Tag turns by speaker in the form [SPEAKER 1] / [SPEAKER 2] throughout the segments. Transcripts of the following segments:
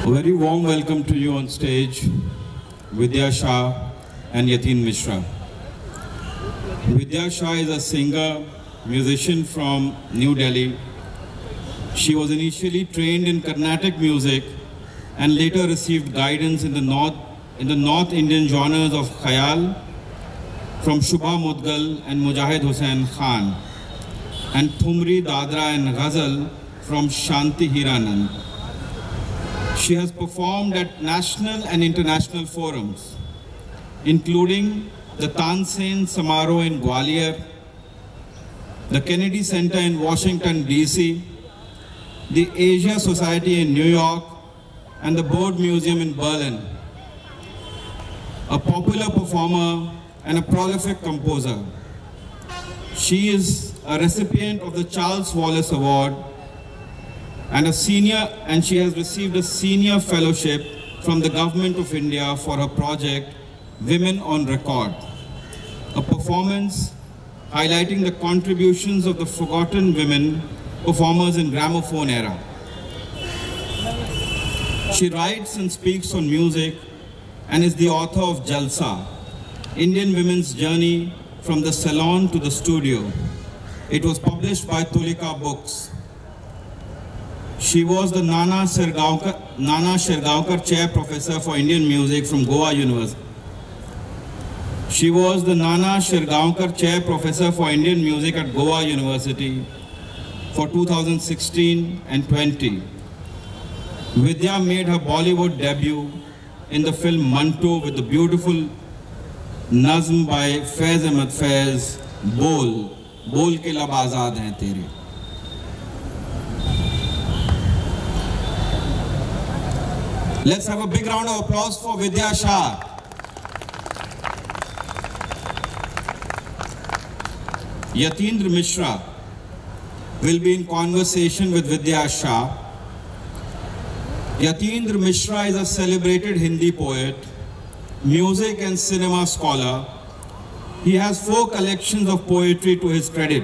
[SPEAKER 1] A very warm welcome to you on stage, Vidya Shah and Yateen Mishra. Vidya Shah is a singer, musician from New Delhi. She was initially trained in Carnatic music and later received guidance in the North Indian genres of Khayal from Shubha Mudgal and Mujahid Hussain Khan, and Thumri, Dadra and Ghazal from Shanti Hiranand. She has performed at national and international forums, including the Tansen Samaro in Gwalior, the Kennedy Center in Washington, D.C., the Asia Society in New York, and the Bode Museum in Berlin. A popular performer and a prolific composer, she is a recipient of the Charles Wallace Award and she has received a senior fellowship from the Government of India for her project Women on Record, a performance highlighting the contributions of the forgotten women performers in gramophone era. She writes and speaks on music and is the author of Jalsa, Indian Women's Journey from the Salon to the Studio. It was published by Tulika Books. She was the Nana Shergaonkar Chair Professor for Indian Music from Goa University. She was the Nana Shergaonkar Chair Professor for Indian Music at Goa University for 2016 and 20. Vidya made her Bollywood debut in the film Manto with the beautiful nazm by Faiz Ahmed Faiz, Bol ke lab azad hain tere. Let's have a big round of applause for Vidya Shah. Yateen Mishra will be in conversation with Vidya Shah. Yateen Mishra is a celebrated Hindi poet, music and cinema scholar. He has 4 collections of poetry to his credit: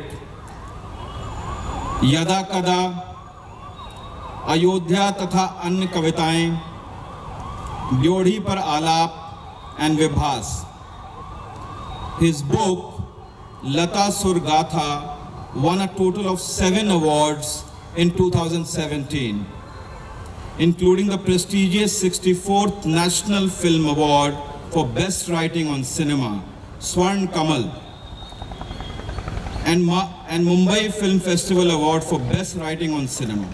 [SPEAKER 1] Yada Kada, Ayodhya Tatha Ann Kavitaएं, Dyodhi Par Alap and Vibhas. His book Lata Surgatha won a total of 7 awards in 2017, including the prestigious 64th National Film Award for Best Writing on Cinema, Swarn Kamal, and Mumbai Film Festival Award for Best Writing on Cinema.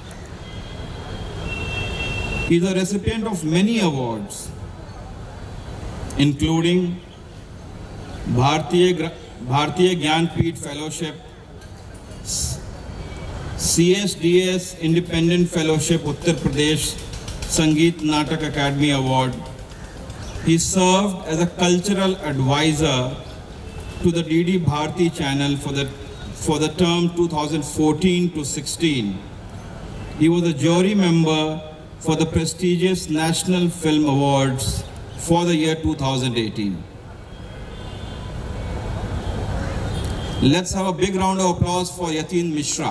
[SPEAKER 1] He is a recipient of many awards, including Bharatiya Gyanpeeth Fellowship, CSDS Independent Fellowship Uttar Pradesh Sangeet Natak Academy Award. He served as a cultural advisor to the DD Bharati channel for the term 2014 to 16. He was a jury member for the prestigious National Film Awards for the year 2018. Let's have a big round of applause for Yateen Mishra.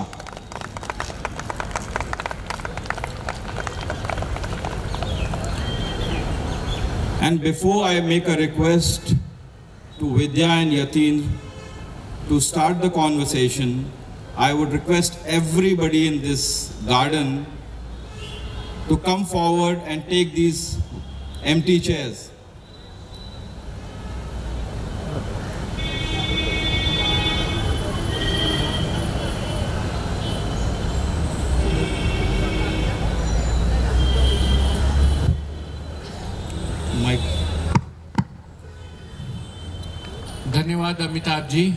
[SPEAKER 1] And before I make a request to Vidya and Yateen to start the conversation, I would request everybody in this garden to come forward and take these empty chairs. Mike.
[SPEAKER 2] धन्यवाद अमिताभ जी,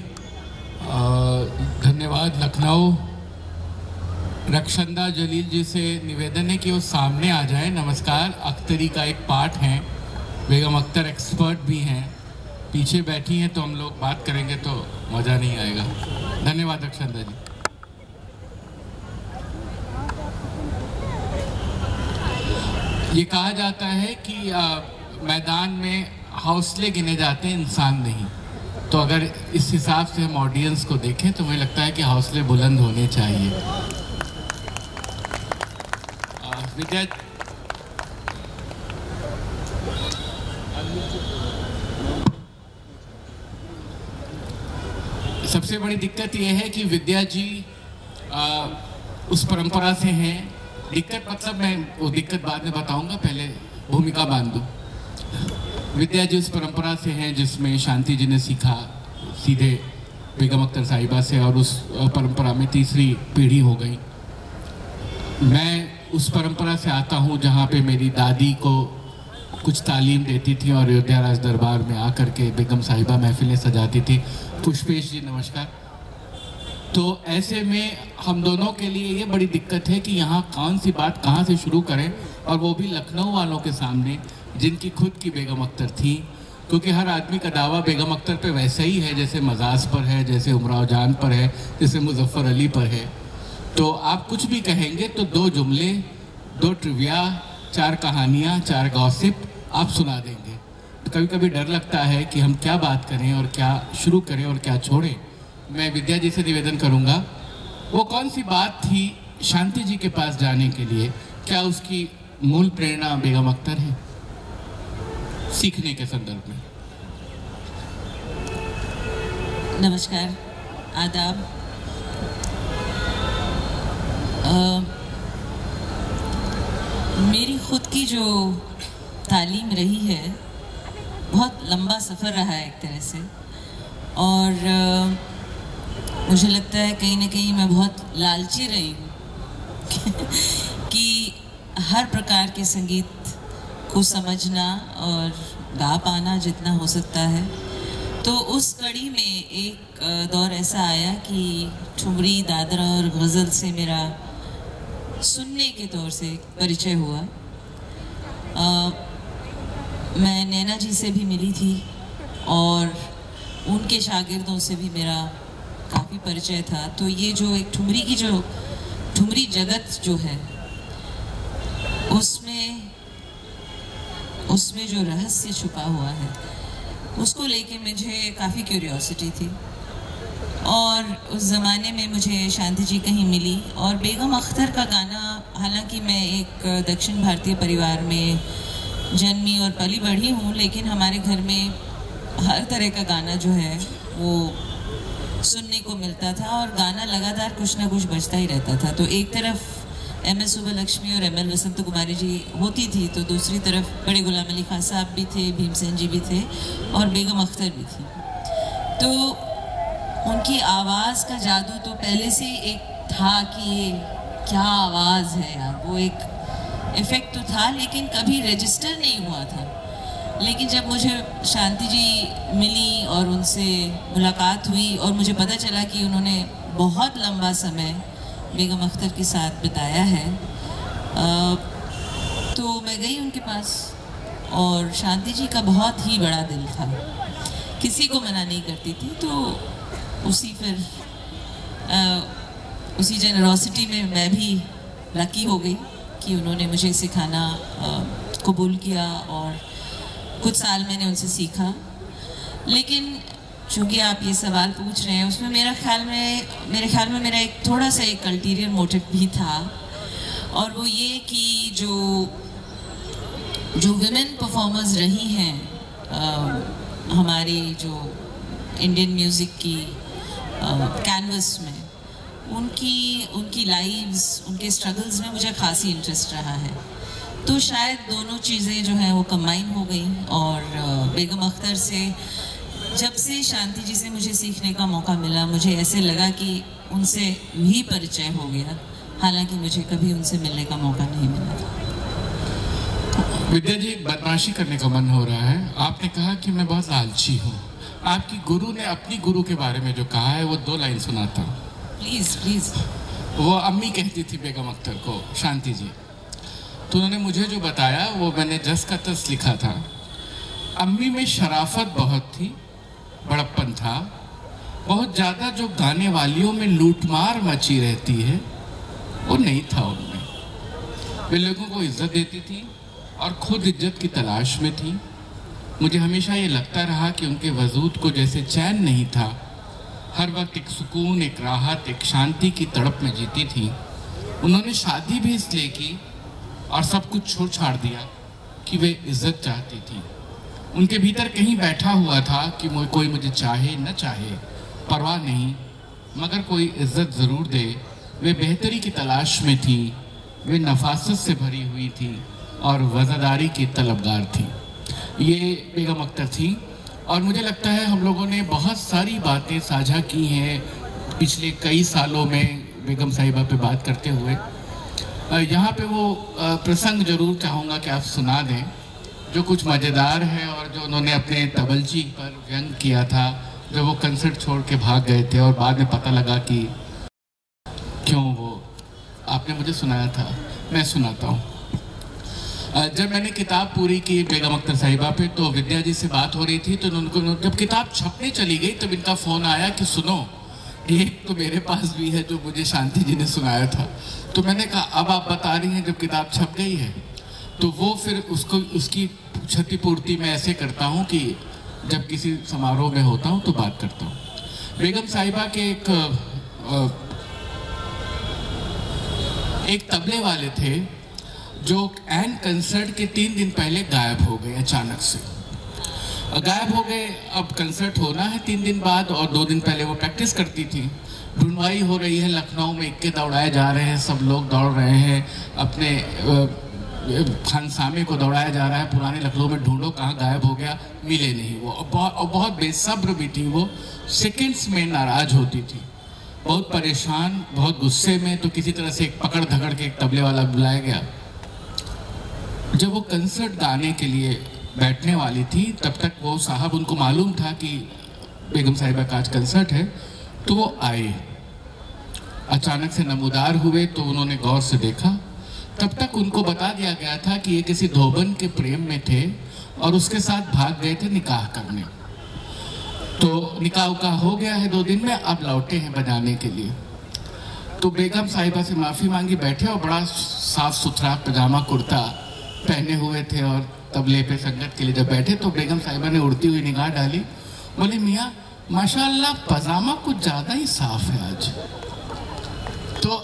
[SPEAKER 2] धन्यवाद लखनऊ। रक्षंदा जलील जी से निवेदन है कि वो सामने आ जाए। नमस्कार अख्तरी का एक पार्ट है, बेगम अख्तर एक्सपर्ट भी हैं, पीछे बैठी हैं, तो हम लोग बात करेंगे तो मज़ा नहीं आएगा। धन्यवाद रक्षंदा जी। ये कहा जाता है कि मैदान में हौसले गिने जाते हैं, इंसान नहीं। तो अगर इस हिसाब से हम ऑडियंस को देखें तो मुझे लगता है कि हौसले बुलंद होने चाहिए। सबसे बड़ी दिक्कत यह है कि विद्या जी उस परंपरा से हैं। दिक्कत मतलब मैं वो दिक्कत बाद में बताऊंगा, पहले भूमिका बांध दूं। विद्या जी उस परंपरा से हैं जिसमें शांति जी ने सीखा सीधे बेगम अख्तर साहिबा से, और उस परंपरा में तीसरी पीढ़ी हो गई। मैं उस परंपरा से आता हूँ जहाँ पे मेरी दादी को कुछ तालीम देती थी और अयोध्या राज दरबार में आकर के बेगम साहिबा महफिलें सजाती थी। पुष्पेश जी नमस्कार। तो ऐसे में हम दोनों के लिए ये बड़ी दिक्कत है कि यहाँ कौन सी बात कहाँ से शुरू करें, और वो भी लखनऊ वालों के सामने जिनकी खुद की बेगम अख्तर थी। क्योंकि हर आदमी का दावा बेगम अख्तर पे वैसा ही है जैसे मजाज पर है, जैसे उमराव जान पर है, जैसे मुजफ्फर अली पर है। तो आप कुछ भी कहेंगे तो 2 जुमले, 2 ट्रिविया, 4 कहानियाँ, 4 गॉसिप आप सुना देंगे। तो कभी कभी डर लगता है कि हम क्या बात करें और क्या शुरू करें और क्या छोड़ें। मैं विद्या जी से निवेदन करूंगा, वो कौन सी बात थी शांति जी के पास जाने के लिए? क्या उसकी मूल प्रेरणा बेगम अख्तर है सीखने के संदर्भ में?
[SPEAKER 3] नमस्कार, आदाब। मेरी खुद की जो तालीम रही है, बहुत लंबा सफ़र रहा है एक तरह से, और मुझे लगता है कहीं ना कहीं मैं बहुत लालची रही हूँ कि हर प्रकार के संगीत को समझना और गा पाना जितना हो सकता है। तो उस कड़ी में एक दौर ऐसा आया कि ठुमरी, दादरा और गज़ल से मेरा सुनने के तौर से परिचय हुआ। मैं नैना जी से भी मिली थी और उनके शागिर्दों से भी मेरा काफ़ी परिचय था। तो ये जो एक ठुमरी की जो ठुमरी जगत जो है, उसमें जो रहस्य छुपा हुआ है, उसको लेके मुझे काफ़ी क्यूरियोसिटी थी। और उस ज़माने में मुझे शांति जी कहीं मिली, और बेगम अख्तर का गाना, हालांकि मैं एक दक्षिण भारतीय परिवार में जन्मी और पली बढ़ी हूँ, लेकिन हमारे घर में हर तरह का गाना जो है वो सुनने को मिलता था, और गाना लगातार कुछ ना कुछ बजता ही रहता था। तो एक तरफ MS सुब्बलक्ष्मी और ML वसंत कुमारी जी होती थी, तो दूसरी तरफ बड़े गुलाम अली खान साहब भी थे, भीमसेन जी भी थे, और बेगम अख्तर भी थी। तो उनकी आवाज़ का जादू तो पहले से एक था कि ये क्या आवाज़ है यार, वो एक इफ़ेक्ट तो था, लेकिन कभी रजिस्टर नहीं हुआ था। लेकिन जब मुझे शांति जी मिली और उनसे मुलाकात हुई और मुझे पता चला कि उन्होंने बहुत लंबा समय बेगम अख्तर के साथ बिताया है, तो मैं गई उनके पास, और शांति जी का बहुत ही बड़ा दिल था, किसी को मना नहीं करती थी। तो उसी जेनरोसिटी में मैं भी लकी हो गई कि उन्होंने मुझे सिखाना कबूल किया, और कुछ साल मैंने उनसे सीखा। लेकिन चूँकि आप ये सवाल पूछ रहे हैं, उसमें मेरे ख्याल में मेरा एक थोड़ा सा एक अल्टीरियर मोटिव भी था, और वो ये कि जो विमेन परफॉर्मर्स रही हैं हमारी जो इंडियन म्यूज़िक की कैनवस में, उनकी लाइव्स, उनके स्ट्रगल्स में मुझे खासी इंटरेस्ट रहा है। तो शायद दोनों चीज़ें जो हैं वो कंबाइन हो गई, और बेगम अख्तर से, जब से शांति जी से मुझे सीखने का मौका मिला, मुझे ऐसे लगा कि उनसे भी परिचय हो गया, हालांकि मुझे कभी उनसे मिलने का मौका नहीं मिला था।
[SPEAKER 2] विद्या जी, बदमाशी करने का मन हो रहा है। आपने कहा कि मैं बहुत लालची हूँ। आपकी गुरु ने अपनी गुरु के बारे में जो कहा है, वो 2 लाइन सुनाता हूँ।
[SPEAKER 3] Please please.
[SPEAKER 2] वो अम्मी कहती थी बेगम अख्तर को, शांति जी। तो उन्होंने मुझे जो बताया वो मैंने जस का तस लिखा था। अम्मी में शराफत बहुत थी, बड़प्पन था, बहुत ज़्यादा जो गाने वालियों में लूटमार मची रहती है वो नहीं था उनमें। वे लोगों को इज्जत देती थी और खुद इज्जत की तलाश में थी। मुझे हमेशा ये लगता रहा कि उनके वजूद को जैसे चैन नहीं था, हर वक्त एक सुकून, एक राहत, एक शांति की तड़प में जीती थी। उन्होंने शादी भी इसलिए की और सब कुछ छोड़ छाड़ दिया कि वे इज्जत चाहती थी। उनके भीतर कहीं बैठा हुआ था कि कोई मुझे चाहे न चाहे, परवाह नहीं, मगर कोई इज्जत ज़रूर दे। वे बेहतरी की तलाश में थी, वे नफासत से भरी हुई थी और वज़ादारी की तलबगार थी। ये बेगम अख्तर थी और मुझे लगता है हम लोगों ने बहुत सारी बातें साझा की हैं पिछले कई सालों में बेगम साहिबा पे बात करते हुए। यहाँ पे वो प्रसंग ज़रूर चाहूँगा कि आप सुना दें जो कुछ मज़ेदार है और जो उन्होंने अपने तबलची पर व्यंग किया था जब वो कंसर्ट छोड़ के भाग गए थे और बाद में पता लगा कि क्यों वो आपने मुझे सुनाया था, मैं सुनाता हूँ। जब मैंने किताब पूरी की बेगम अख्तर साहिबा पे तो विद्या जी से बात हो रही थी, तो उनको जब किताब छपने चली गई तब इनका फ़ोन आया कि सुनो, एक तो मेरे पास भी है जो मुझे शांति जी ने सुनाया था। तो मैंने कहा अब आप बता रही हैं जब किताब छप गई है, तो वो फिर उसको उसकी क्षतिपूर्ति मैं ऐसे करता हूँ कि जब किसी समारोह में होता हूँ तो बात करता हूँ। बेगम साहिबा के एक तबले वाले थे जो एन कंसर्ट के 3 दिन पहले गायब हो गए, अचानक से गायब हो गए। अब कंसर्ट होना है 3 दिन बाद और 2 दिन पहले वो प्रैक्टिस करती थी। ढूंढवाई हो रही है, लखनऊ में इक्के दौड़ाए जा रहे हैं, सब लोग दौड़ रहे हैं, अपने खानसामे को दौड़ाया जा रहा है, पुराने लखनऊ में ढूंढो कहाँ गायब हो गया, मिले नहीं वो। और बहुत बेसब्र भी थी वो, सेकंड्स में नाराज होती थी, बहुत परेशान, बहुत गुस्से में। तो किसी तरह से एक पकड़ धकड़ के एक तबले वाला बुलाया गया। जब वो कंसर्ट गाने के लिए बैठने वाली थी तब तक वो साहब, उनको मालूम था कि बेगम साहिबा का आज कंसर्ट है, तो वो आए, अचानक से नमूदार हुए। तो उन्होंने गौर से देखा, तब तक उनको बता दिया गया था कि ये किसी धोबन के प्रेम में थे और उसके साथ भाग गए थे निकाह करने। तो निकाह उकाह हो गया है 2 दिन में, अब लौटे हैं बजाने के लिए। तो बेगम साहिबा से माफ़ी मांगी, बैठे और बड़ा साफ सुथरा पजामा कुर्ता पहने हुए थे और तबले पे संगत के लिए जब बैठे तो बेगम साहिबा ने उड़ती हुई निगाह डाली, बोली मियाँ माशाअल्लाह पजामा कुछ ज़्यादा ही साफ है आज। तो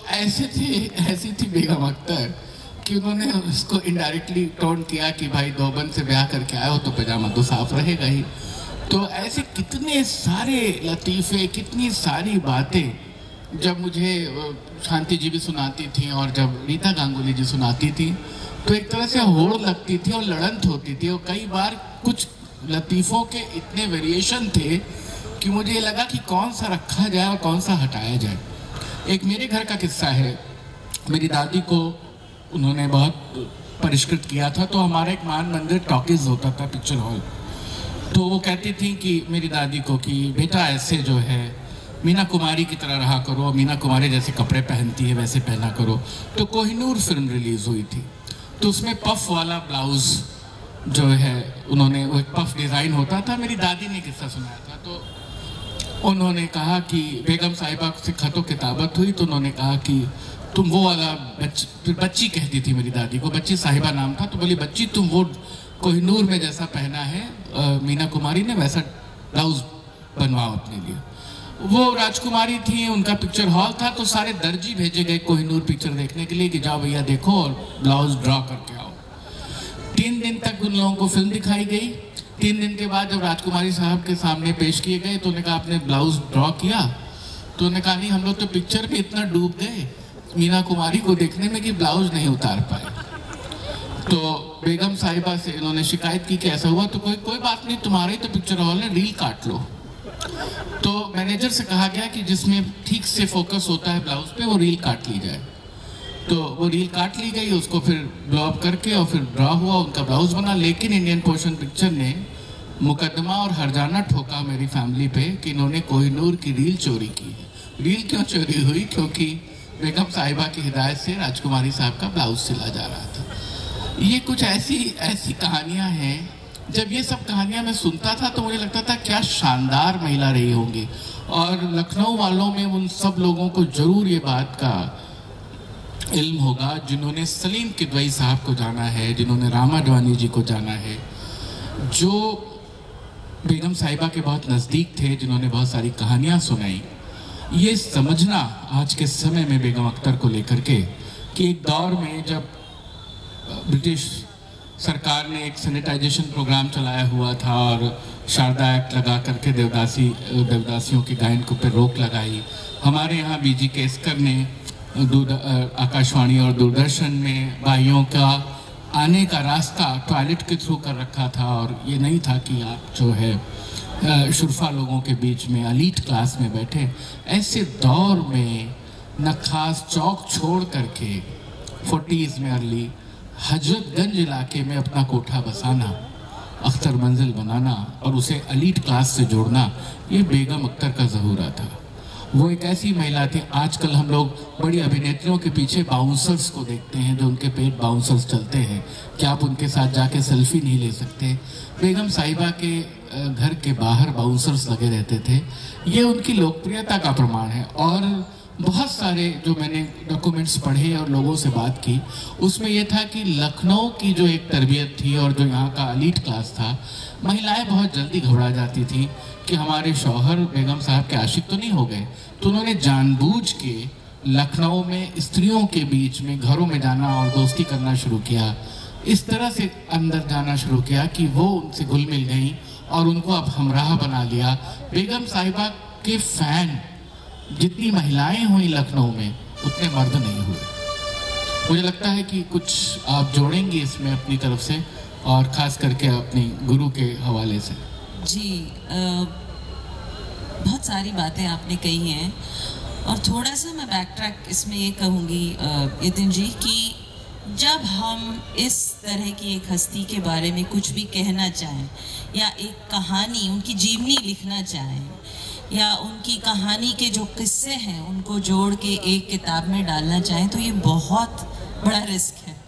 [SPEAKER 2] ऐसी थी बेगम अख्तर कि उन्होंने उसको इनडायरेक्टली टोन किया कि भाई धोबन से ब्याह करके आए हो तो पजामा तो साफ रहेगा ही। तो ऐसे कितने सारे लतीफ़े, कितनी सारी बातें जब मुझे शांति जी भी सुनाती थी और जब रीता गांगुली जी सुनाती थी तो एक तरह से होड़ लगती थी और लड़ंत होती थी। और कई बार कुछ लतीफ़ों के इतने वेरिएशन थे कि मुझे ये लगा कि कौन सा रखा जाए और कौन सा हटाया जाए। एक मेरे घर का किस्सा है, मेरी दादी को उन्होंने बहुत परिष्कृत किया था, तो हमारा एक मान मंदिर टॉकीज होता था, पिक्चर हॉल। तो वो कहती थी कि मेरी दादी को कि बेटा ऐसे जो है मीना कुमारी की तरह रहा करो, मीना कुमारी जैसे कपड़े पहनती है वैसे पहना करो। तो कोहिनूर फिल्म रिलीज़ हुई थी, तो उसमें पफ वाला ब्लाउज़ जो है उन्होंने, वो एक पफ डिज़ाइन होता था, मेरी दादी ने किस्सा सुनाया था। तो उन्होंने कहा कि बेगम साहिबा से खतो किताबत हुई तो उन्होंने कहा कि तुम वो वाला बच्ची कहती थी मेरी दादी को, बच्ची साहिबा नाम था, तो बोली बच्ची तुम वो कोहिनूर में जैसा पहना है मीना कुमारी ने वैसा ब्लाउज बनवाओ अपने लिए। वो राजकुमारी थी, उनका पिक्चर हॉल था, तो सारे दर्जी भेजे गए कोहिनूर पिक्चर देखने के लिए कि जाओ भैया देखो और ब्लाउज ड्रॉ करके आओ। 3 दिन तक उन लोगों को फिल्म दिखाई गई। 3 दिन के बाद जब राजकुमारी साहब के सामने पेश किए गए तो उन्होंने कहा आपने ब्लाउज ड्रॉ किया? तो उन्होंने कहा नहीं, हम लोग तो पिक्चर में इतना डूब गए मीना कुमारी को देखने में कि ब्लाउज नहीं उतार पाए। तो बेगम साहिबा से इन्होंने शिकायत की कि ऐसा हुआ, तो कोई बात नहीं, तुम्हारे ही तो पिक्चर हॉल है, रील काट लो। तो मैनेजर से कहा गया कि जिसमें ठीक से फोकस होता है ब्लाउज पे वो रील काट ली जाए। तो वो रील काट ली गई, उसको फिर ब्लो अप करके और फिर ड्रॉ हुआ, उनका ब्लाउज बना। लेकिन इंडियन पोर्शन पिक्चर ने मुकदमा और हर्जाना ठोका मेरी फैमिली पे कि इन्होंने कोहिनूर की रील चोरी की है। रील क्यों चोरी हुई? क्योंकि बेगम साहिबा की हिदायत से राजकुमारी साहब का ब्लाउज सिला जा रहा था। ये कुछ ऐसी कहानियां हैं। जब ये सब कहानियां मैं सुनता था तो मुझे लगता था क्या शानदार महिला रही होंगी। और लखनऊ वालों में उन सब लोगों को जरूर ये बात का इल्म होगा जिन्होंने सलीम किदवई साहब को जाना है, जिन्होंने रामा डवानी जी को जाना है, जो बेगम साहिबा के बहुत नज़दीक थे, जिन्होंने बहुत सारी कहानियाँ सुनाई। ये समझना आज के समय में बेगम अख्तर को लेकर के कि एक दौर में जब ब्रिटिश सरकार ने एक सैनिटाइजेशन प्रोग्राम चलाया हुआ था और शारदा एक्ट लगा करके देवदासियों के गायन के ऊपर रोक लगाई। हमारे यहाँ बीजी केसकर ने आकाशवाणी और दूरदर्शन में भाइयों का आने का रास्ता टॉयलेट के थ्रू कर रखा था, और ये नहीं था कि आप जो है शुरफा लोगों के बीच में एलीट क्लास में बैठे। ऐसे दौर में नखास चौक छोड़ करके 40s में अर्ली हजरतगंज इलाके में अपना कोठा बसाना, अख्तर मंजिल बनाना और उसे एलीट क्लास से जोड़ना, ये बेगम अख्तर का ज़हूरा था। वो एक ऐसी महिला थी। आजकल हम लोग बड़ी अभिनेत्रियों के पीछे बाउंसर्स को देखते हैं, जो उनके पेट बाउंसर्स चलते हैं, क्या आप उनके साथ जाके सेल्फी नहीं ले सकते? बेगम साहिबा के घर के बाहर बाउंसर्स लगे रहते थे। ये उनकी लोकप्रियता का प्रमाण है। और बहुत सारे जो मैंने डॉक्यूमेंट्स पढ़े और लोगों से बात की, उसमें यह था कि लखनऊ की जो एक तरबियत थी और जो यहाँ का एलीट क्लास था, महिलाएं बहुत जल्दी घबरा जाती थी कि हमारे शौहर बेगम साहब के आशिक तो नहीं हो गए। तो उन्होंने जानबूझ के लखनऊ में स्त्रियों के बीच में घरों में जाना और दोस्ती करना शुरू किया। इस तरह से अंदर जाना शुरू किया कि वो उनसे घुल मिल गई और उनको अब हमराह बना लिया। बेगम साहिबा के फैन जितनी महिलाएं हुई लखनऊ में, उतने मर्द नहीं हुए। मुझे लगता है कि कुछ आप जोड़ेंगे इसमें अपनी तरफ से, और ख़ास करके अपनी गुरु के हवाले से।
[SPEAKER 3] जी, बहुत सारी बातें आपने कही हैं, और थोड़ा सा मैं बैक ट्रैक इसमें ये कहूँगी यतिन जी कि जब हम इस तरह की एक हस्ती के बारे में कुछ भी कहना चाहें या एक कहानी, उनकी जीवनी लिखना चाहें, या उनकी कहानी के जो किस्से हैं उनको जोड़ के एक किताब में डालना चाहें, तो ये बहुत बड़ा रिस्क है।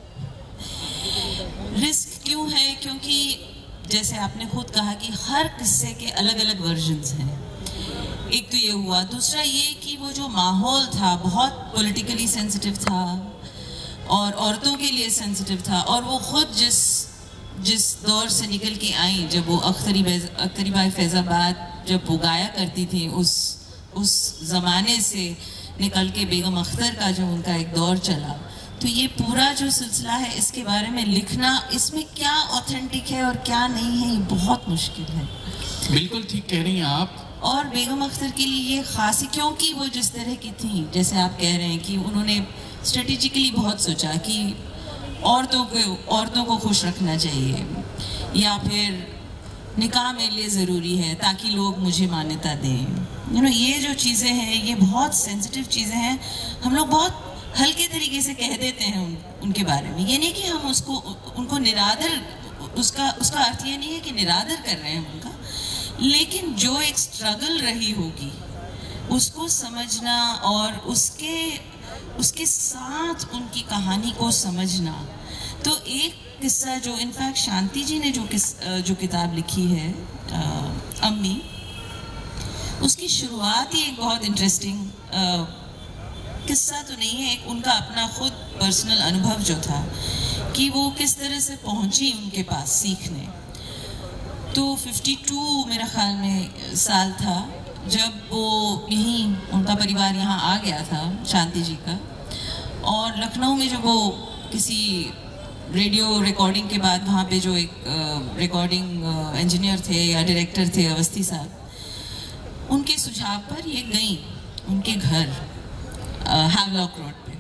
[SPEAKER 3] रिस्क क्यों है? क्योंकि जैसे आपने खुद कहा कि हर किस्से के अलग अलग वर्जन्स हैं। एक तो ये हुआ, दूसरा ये कि वो जो माहौल था बहुत पॉलिटिकली सेंसिटिव था और औरतों के लिए सेंसिटिव था, और वो खुद जिस दौर से निकल के आई, जब वो अख्तरी बाई फैज़ाबाद जब वो गाया करती थी, उस ज़माने से निकल के बेगम अख्तर का जो उनका एक दौर चला, तो ये पूरा जो सिलसिला है इसके बारे में लिखना, इसमें क्या ऑथेंटिक है और क्या नहीं है, ये बहुत मुश्किल है।
[SPEAKER 2] बिल्कुल ठीक कह रही हैं आप।
[SPEAKER 3] और बेगम अख्तर के लिए ये खास, क्योंकि वो जिस तरह की थी, जैसे आप कह रहे हैं कि उन्होंने स्ट्रेटेजिकली बहुत सोचा कि औरतों को खुश रखना चाहिए, या फिर निकाह मेरे लिए ज़रूरी है ताकि लोग मुझे मान्यता दें। ये जो चीज़ें हैं, ये बहुत सेंसिटिव चीज़ें हैं। हम लोग बहुत हल्के तरीके से कह देते हैं उनके बारे में। ये नहीं कि हम उनको निरादर, उसका अर्थ ये नहीं है कि निरादर कर रहे हैं उनका, लेकिन जो एक स्ट्रगल रही होगी उसको समझना और उसके साथ उनकी कहानी को समझना। तो एक किस्सा जो इनफैक्ट शांति जी ने जो किताब लिखी है अम्मी, उसकी शुरुआत ही एक बहुत इंटरेस्टिंग किस्सा तो नहीं है, एक उनका अपना खुद पर्सनल अनुभव जो था कि वो किस तरह से पहुंची उनके पास सीखने। तो 52 मेरा ख्याल में साल था जब वो यहीं, उनका परिवार यहाँ आ गया था शांति जी का, और लखनऊ में जब वो किसी रेडियो रिकॉर्डिंग के बाद वहाँ पे जो एक रिकॉर्डिंग इंजीनियर थे या डायरेक्टर थे अवस्थी साहब, उनके सुझाव पर ये गई उनके घर हैवलॉक रोड पे।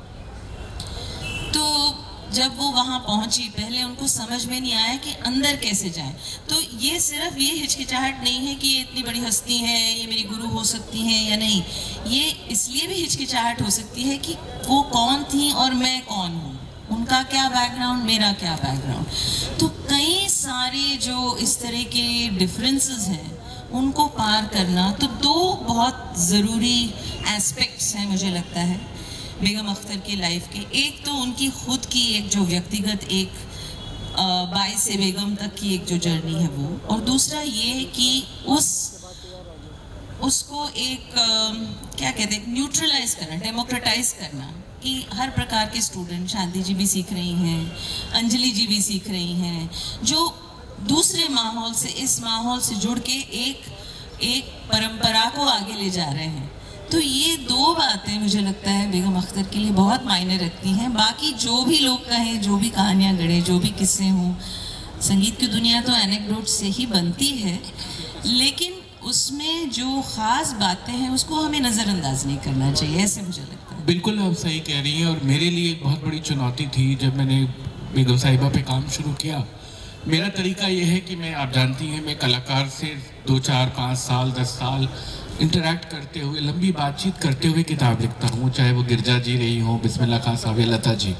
[SPEAKER 3] तो जब वो वहाँ पहुँची, पहले उनको समझ में नहीं आया कि अंदर कैसे जाएं। तो ये सिर्फ ये हिचकिचाहट नहीं है कि ये इतनी बड़ी हस्ती है, ये मेरी गुरु हो सकती हैं या नहीं, ये इसलिए भी हिचकिचाहट हो सकती है कि वो कौन थी और मैं कौन हूँ, उनका क्या बैकग्राउंड, मेरा क्या बैकग्राउंड। तो कई सारे जो इस तरह के डिफरेंसेस हैं उनको पार करना, तो दो बहुत ज़रूरी एस्पेक्ट्स हैं मुझे लगता है बेगम अख्तर की लाइफ के। एक तो उनकी खुद की एक जो व्यक्तिगत एक बाई से बेगम तक की एक जो जर्नी है वो, और दूसरा ये कि उसको एक क्या कहते हैं, न्यूट्रलाइज करना, डेमोक्रेटाइज करना, कि हर प्रकार के स्टूडेंट, शांति जी भी सीख रही हैं, अंजलि जी भी सीख रही हैं, जो दूसरे माहौल से, इस माहौल से जुड़ के एक परंपरा को आगे ले जा रहे हैं। तो ये दो बातें मुझे लगता है बेगम अख्तर के लिए बहुत मायने रखती हैं। बाकी जो भी लोग कहें, जो भी कहानियाँ गढ़े, जो भी किस्से हों, संगीत की दुनिया तो एनेक्डोट से ही बनती है, लेकिन उसमें जो ख़ास बातें हैं उसको हमें नज़रअंदाज नहीं करना चाहिए, ऐसे मुझे लगता है।
[SPEAKER 2] बिल्कुल आप सही कह रही हैं। और मेरे लिए एक बहुत बड़ी चुनौती थी जब मैंने बेगम साहिबा पे काम शुरू किया। मेरा तरीका ये है कि मैं, आप जानती हैं, मैं कलाकार से 2, 4, 5 साल 10 साल इंटरेक्ट करते हुए, लंबी बातचीत करते हुए किताब लिखता हूँ, चाहे वो गिरजा जी रही हो, बिस्मिल्लाह खान साहब या लता जी,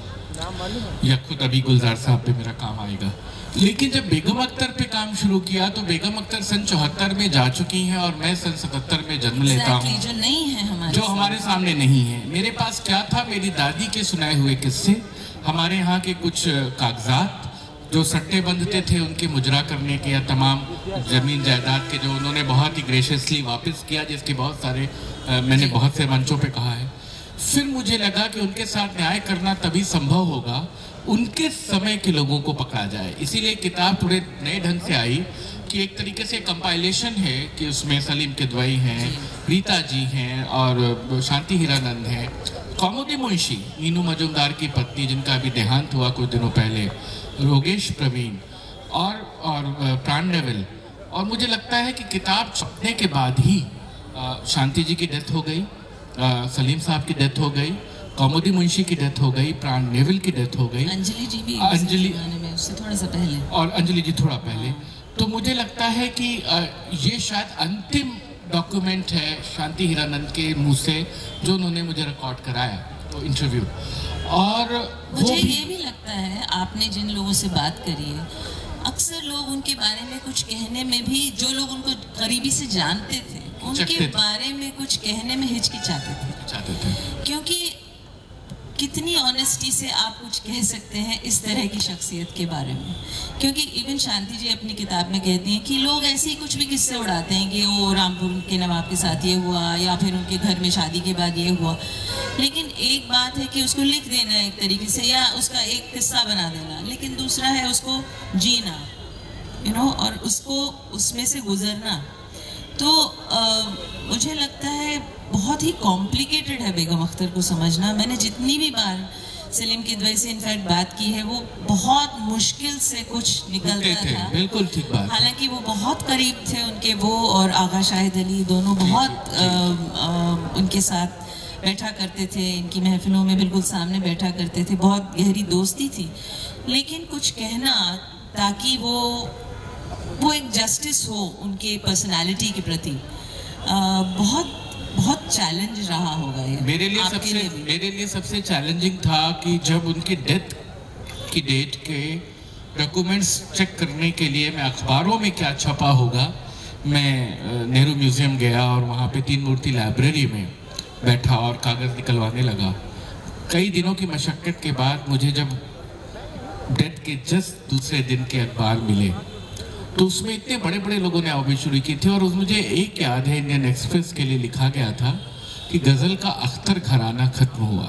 [SPEAKER 2] या खुद अभी गुलजार साहब पे मेरा काम आएगा। लेकिन जब बेगम अख्तर पे काम शुरू किया तो बेगम अख्तर सन 74 में जा चुकी हैं और मैं सन 77 में जन्म लेता हूँ,
[SPEAKER 3] जो नहीं है,
[SPEAKER 2] जो हमारे सामने नहीं है। मेरे पास क्या था? मेरी दादी के सुनाए हुए किस्से, हमारे यहाँ के कुछ कागजात जो सट्टे बंधते थे उनके मुजरा करने के, या तमाम जमीन जायदाद के जो उन्होंने बहुत ही ग्रेशियसली वापस किया, जिसके बहुत सारे मैंने बहुत से मंचों पे कहा है। फिर मुझे लगा कि उनके साथ न्याय करना तभी संभव होगा उनके समय के लोगों को पकड़ा जाए। इसीलिए किताब थोड़े नए ढंग से आई कि एक तरीके से कंपाइलेशन है कि उसमें सलीम किदवई हैं, रीता जी हैं और शांति हीरानंद हैं, कौमुदी मुंशी मीनू मजुमदार की पत्नी जिनका अभी देहांत हुआ कुछ दिनों पहले, रोगेश प्रवीण और प्राण नेविल। और मुझे लगता है कि किताब छपने के बाद ही शांति जी की डेथ हो गई, सलीम साहब की डेथ हो गई, कौमुदी मुंशी की डेथ हो गई, प्राण नेविल की डेथ हो गई,
[SPEAKER 3] अंजलि जी भी में उससे थोड़ा सा पहले,
[SPEAKER 2] और अंजलि जी थोड़ा पहले। तो मुझे लगता है कि ये शायद अंतिम डॉक्यूमेंट है शांति हीरानंद के मुंह से जो उन्होंने मुझे रिकॉर्ड कराया, तो इंटरव्यू। और
[SPEAKER 3] मुझे ये भी लगता है, आपने जिन लोगों से बात करी है, अक्सर लोग उनके बारे में कुछ कहने में भी, जो लोग उनको करीबी से जानते थे, उनके बारे में कुछ कहने में हिचकिचाते थे। क्योंकि कितनी ऑनेस्टी से आप कुछ कह सकते हैं इस तरह की शख्सियत के बारे में? क्योंकि इवन शांति जी अपनी किताब में कहती हैं कि लोग ऐसे ही कुछ भी किस्से उड़ाते हैं कि वो रामपुर के नवाब के साथ ये हुआ, या फिर उनके घर में शादी के बाद ये हुआ। लेकिन एक बात है कि उसको लिख देना एक तरीके से, या उसका एक किस्सा बना देना, लेकिन दूसरा है उसको जीना, और उसको उसमें से गुजरना। तो मुझे लगता है बहुत ही कॉम्प्लिकेटेड है बेगम अख्तर को समझना। मैंने जितनी भी बार सलीम किदवई से इनफैक्ट बात की है, वो बहुत मुश्किल से कुछ निकलता था।
[SPEAKER 2] बिल्कुल ठीक बात।
[SPEAKER 3] हालांकि वो बहुत करीब थे उनके, वो और आगा शाहिद अली दोनों बहुत उनके साथ बैठा करते थे, इनकी महफिलों में बिल्कुल सामने बैठा करते थे, बहुत गहरी दोस्ती थी। लेकिन कुछ कहना ताकि वो एक जस्टिस हो उनके पर्सनालिटी के प्रति, बहुत चैलेंज रहा होगा ये।
[SPEAKER 2] मेरे लिए सबसे चैलेंजिंग था कि जब उनकी डेथ की डेट के डॉक्यूमेंट्स चेक करने के लिए मैं अखबारों में क्या छपा होगा, मैं नेहरू म्यूजियम गया और वहाँ पे 3 मूर्ति लाइब्रेरी में बैठा और कागज़ निकलवाने लगा। कई दिनों की मशक्क़त के बाद मुझे जब डेथ के जस्ट दूसरे दिन के अखबार मिले तो उसमें इतने बड़े बड़े लोगों ने ऑबिचुरी की थी, और मुझे एक याद है, इंडियन एक्सप्रेस के लिए लिखा गया था कि गज़ल का अख्तर घराना ख़त्म हुआ।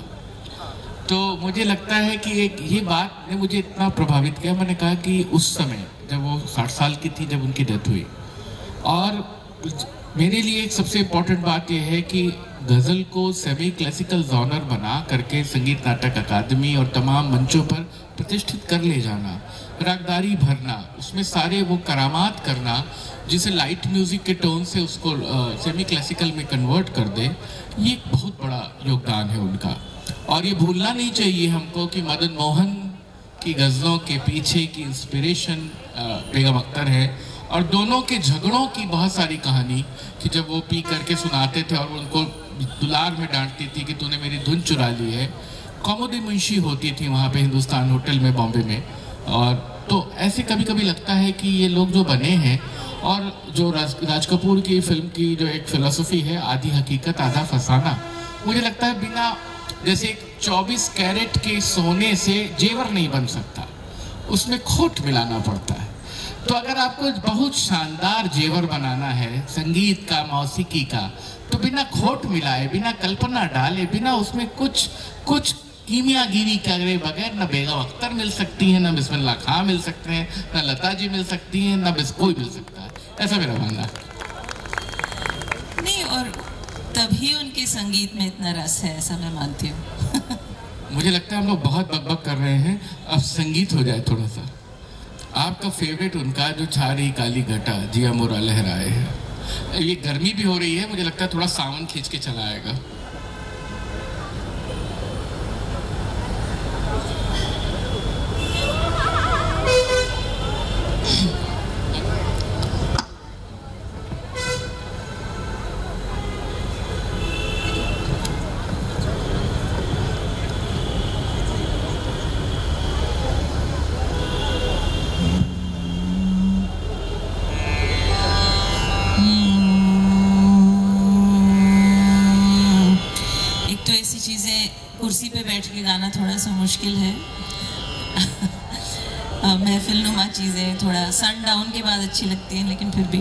[SPEAKER 2] तो मुझे लगता है कि एक ये बात ने मुझे इतना प्रभावित किया। मैंने कहा कि उस समय जब वो 60 साल की थी जब उनकी डेथ हुई, और मेरे लिए एक सबसे इम्पोर्टेंट बात यह है कि गज़ल को सेमी क्लासिकल जॉनर बना करके संगीत नाटक अकादमी और तमाम मंचों पर प्रतिष्ठित कर ले जाना, रागदारी भरना, उसमें सारे वो करामात करना, जिसे लाइट म्यूज़िक के टोन से उसको सेमी क्लासिकल में कन्वर्ट कर दे, ये एक बहुत बड़ा योगदान है उनका। और ये भूलना नहीं चाहिए हमको कि मदन मोहन की गज़लों के पीछे की इंस्पिरेशन बेगम अख्तर है, और दोनों के झगड़ों की बहुत सारी कहानी कि जब वो पी करके सुनाते थे और उनको दुलार में डांटती थी कि तूने मेरी धुन चुरा ली है। कौमुदी मुंशी होती थी वहाँ पे हिंदुस्तान होटल में बॉम्बे में। और तो ऐसे कभी कभी लगता है कि ये लोग जो बने हैं, और जो राज कपूर की फिल्म की जो एक फिलॉसफी है, आधी हकीकत आधा फसाना, मुझे लगता है बिना, जैसे 24 कैरेट के सोने से जेवर नहीं बन सकता, उसमें खोट मिलाना पड़ता है। तो अगर आपको बहुत शानदार जेवर बनाना है संगीत का, मौसीकी का, तो बिना खोट मिलाए, बिना कल्पना डाले, बिना उसमें कुछ कीमियागिरी करे बगैर न बेगम अख्तर मिल सकती हैं, न बिस्मिल्लाह खां मिल सकते हैं, न लता जी मिल सकती हैं, न कोई मिल सकता है। ऐसा मेरा मानना है।
[SPEAKER 3] नहीं, और तभी उनके संगीत में इतना रस है, ऐसा मैं मानती हूँ।
[SPEAKER 2] मुझे लगता है हम लोग बहुत बकबक कर रहे हैं, अब संगीत हो जाए थोड़ा सा। आपका फेवरेट उनका जो छा रही काली घटा जिया मोरा लहराए है, ये गर्मी भी हो रही है, मुझे लगता है थोड़ा सावन खींच के चला आएगा।
[SPEAKER 3] कुर्सी पे बैठ के गाना थोड़ा सा मुश्किल है। महफिल नुमा चीज़ें थोड़ा सनडाउन के बाद अच्छी लगती हैं, लेकिन फिर भी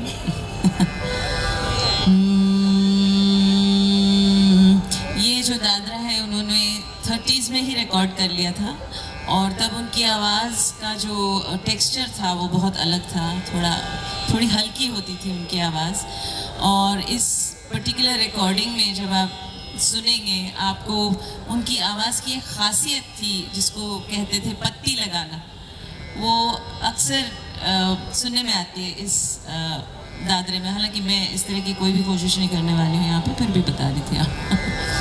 [SPEAKER 3] ये जो दादरा है उन्होंने 30s में ही रिकॉर्ड कर लिया था, और तब उनकी आवाज़ का जो टेक्सचर था वो बहुत अलग था, थोड़ी हल्की होती थी उनकी आवाज़। और इस पर्टिकुलर रिकॉर्डिंग में जब आप सुनेंगे, आपको उनकी आवाज़ की एक खासियत थी जिसको कहते थे पत्ती लगाना, वो अक्सर सुनने में आती है इस दादरे में। हालांकि मैं इस तरह की कोई भी कोशिश नहीं करने वाली हूँ यहाँ पे, फिर भी बता रही थी आप।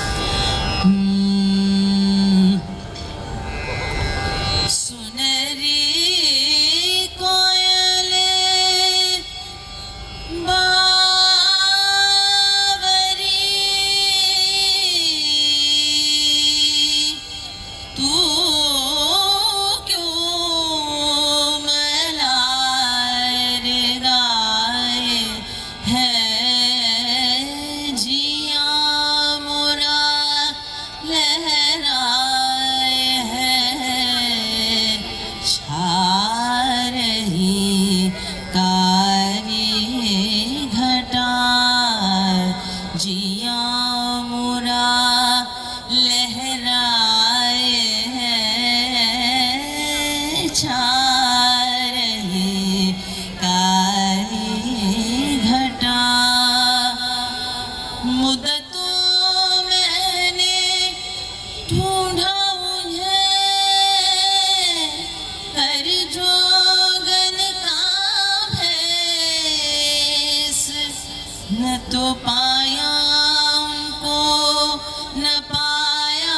[SPEAKER 3] न तो पाया उनको न पाया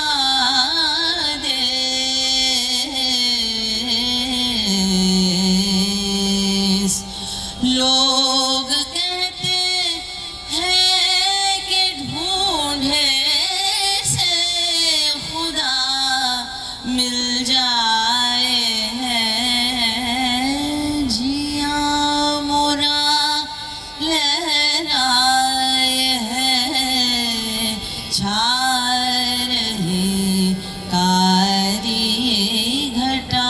[SPEAKER 3] देश। लोग कहते हैं कि ढूंढे से खुदा मिल जाए हैं। जिया मोरा लहराए हैं, छा रही कारी घटा।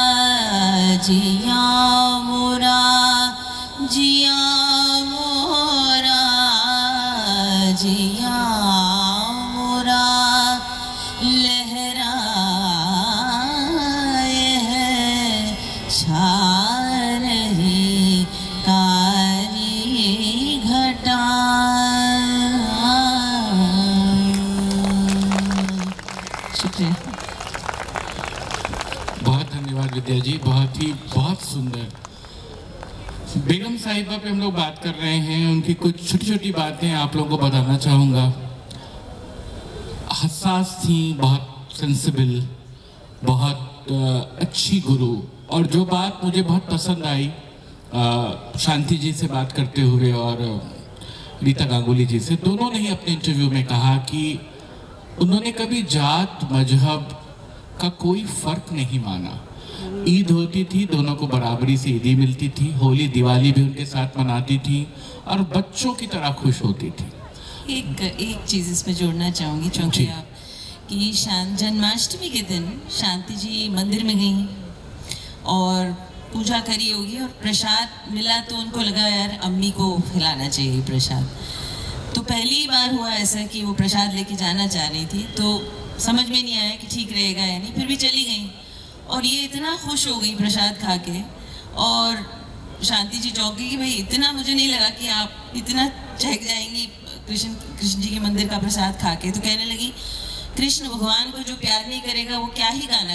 [SPEAKER 3] जिया मोरा, जिया मोरा, जिया मोरा लहराए हैं, छा रही कारी घटा। शुक्रिया।
[SPEAKER 2] बहुत धन्यवाद विद्या जी, बहुत सुंदर। बेगम साहिबा पे हम लोग बात कर रहे हैं, उनकी कुछ छोटी छोटी बातें आप लोगों को बताना चाहूँगा। हसास थी, बहुत सेंसिबल, बहुत अच्छी गुरु। और जो बात मुझे बहुत पसंद आई शांति जी से बात करते हुए और रीता गांगुली जी से, दोनों ने ही अपने इंटरव्यू में कहा कि उन्होंने कभी जात मजहब का कोई फर्क नहीं माना। ईद होती थी, दोनों को बराबरी से ईदी मिलती थी, होली दिवाली भी उनके साथ मनाती थी और बच्चों की तरह खुश होती थी।
[SPEAKER 3] एक चीज़ इसमें जोड़ना चाहूँगी, चूँकि आप कि जन्माष्टमी के दिन शांति जी मंदिर में गई और पूजा करी होगी और प्रसाद मिला, तो उनको लगा यार अम्मी को खिलाना चाहिए प्रसाद। तो पहली बार हुआ ऐसा कि वो प्रसाद लेके जाना चाह रही थी, तो समझ में नहीं आया कि ठीक रहेगा या नहीं, फिर भी चली गई। और ये इतना खुश हो गई प्रसाद खा के, और शांति जी चौंक गई कि भाई इतना मुझे नहीं लगा कि आप इतना चहक जाएंगी कृष्ण जी के मंदिर का प्रसाद खा के, तो कहने लगी कृष्ण भगवान को जो प्यार नहीं करेगा वो क्या ही गाना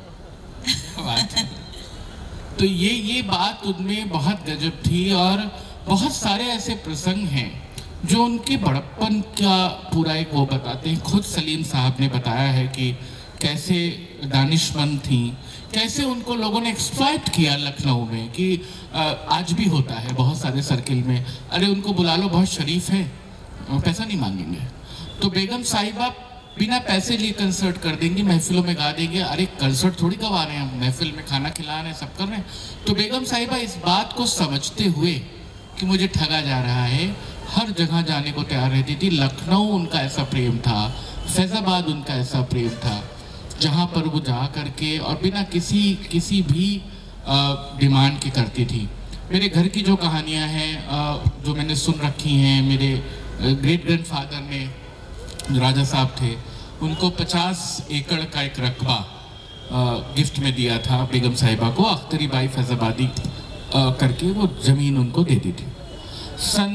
[SPEAKER 3] गाएगा।
[SPEAKER 2] तो ये बात उनमें बहुत गजब थी। और बहुत सारे ऐसे प्रसंग हैं जो उनके बड़प्पन का पूरा एक वो बताते हैं। खुद सलीम साहब ने बताया है कि कैसे दानिशमंद थी, कैसे उनको लोगों ने एक्सप्लॉइट किया लखनऊ में, कि आज भी होता है बहुत सारे सर्किल में, अरे उनको बुला लो बहुत शरीफ है, पैसा नहीं मांगेंगे। तो बेगम साहिबा बिना पैसे लिए कंसर्ट कर देंगी, महफिलों में गा देंगे। अरे कंसर्ट थोड़ी गवा रहे हैं, महफिल में खाना खिला रहे हैं, सब कर रहे हैं। तो बेगम साहिबा इस बात को समझते हुए कि मुझे ठगा जा रहा है, हर जगह जाने को तैयार रहती थी। लखनऊ उनका ऐसा प्रेम था, फैजाबाद उनका ऐसा प्रेम था, जहाँ पर वो जा करके और बिना किसी भी डिमांड की करती थी। मेरे घर की जो कहानियाँ हैं जो मैंने सुन रखी हैं, मेरे ग्रेट ग्रैंडफादर ने जो राजा साहब थे, उनको 50 एकड़ का एक रकबा गिफ्ट में दिया था बेगम साहिबा को। अख्तरी बाई फैजाबादी करके वो ज़मीन उनको दे दी थी। सन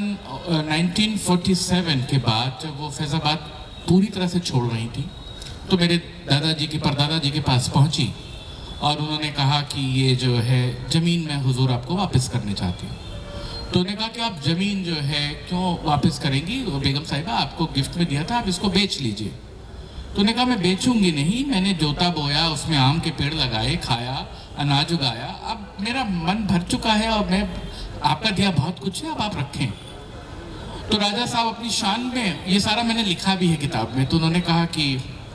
[SPEAKER 2] 1947 के बाद जब वो फैजाबाद पूरी तरह से छोड़ रही थी, तो मेरे दादाजी के परदादाजी के पास पहुंची और उन्होंने कहा कि ये जो है ज़मीन मैं हुजूर आपको वापस करने चाहती हूँ। तो उन्होंने कहा कि आप ज़मीन जो है क्यों वापस करेंगी, बेगम साहिबा आपको गिफ्ट में दिया था, आप इसको बेच लीजिए। तो उन्होंने कहा मैं बेचूंगी नहीं, मैंने जोता बोया, उसमें आम के पेड़ लगाए, खाया, अनाज उगाया, अब मेरा मन भर चुका है और मैं आपका दिया बहुत कुछ है, अब आप रखें। तो राजा साहब अपनी शान में, ये सारा मैंने लिखा भी है किताब में, तो उन्होंने कहा कि